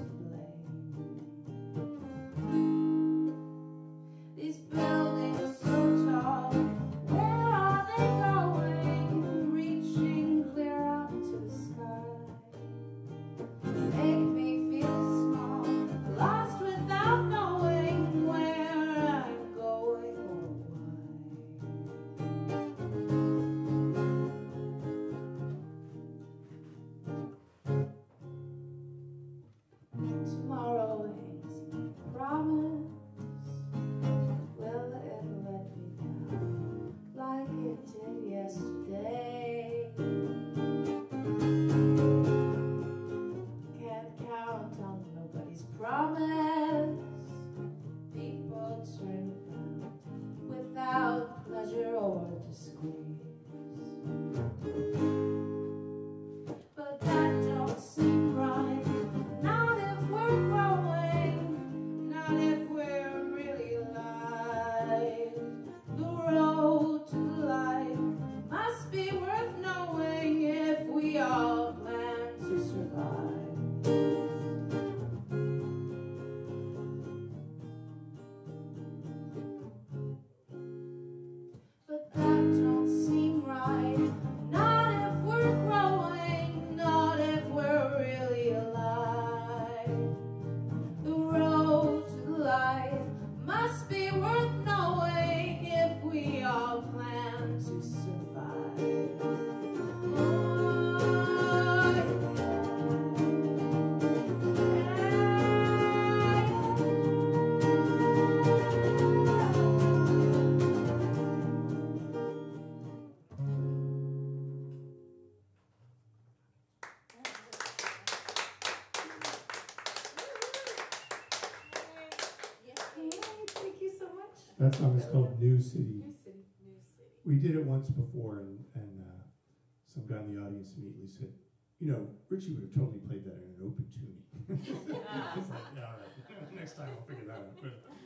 blame. These buildings so tall, where are they going? Reaching clear up to the sky. Make me feel small, lost without knowing where I'm going or why. Tomorrow hangs promise. Will it let me down like it did yesterday? Can't count on nobody's promise. People turn around without pleasure or disgrace. But that don't seem right. Not if we're growing, not if we're really alive. The road to life must be worth knowing if we all plan to survive. But that don't seem right. Not if we're growing, not if we're really alive. The road to life must be worth knowing if we all plan to survive. Thank you so much. That song is called New City. New City. We did it once before, and some guy in the audience immediately said, you know, Richie would have totally played that in an open tuning. It's like, yeah, all right. Next time I'll figure that out. But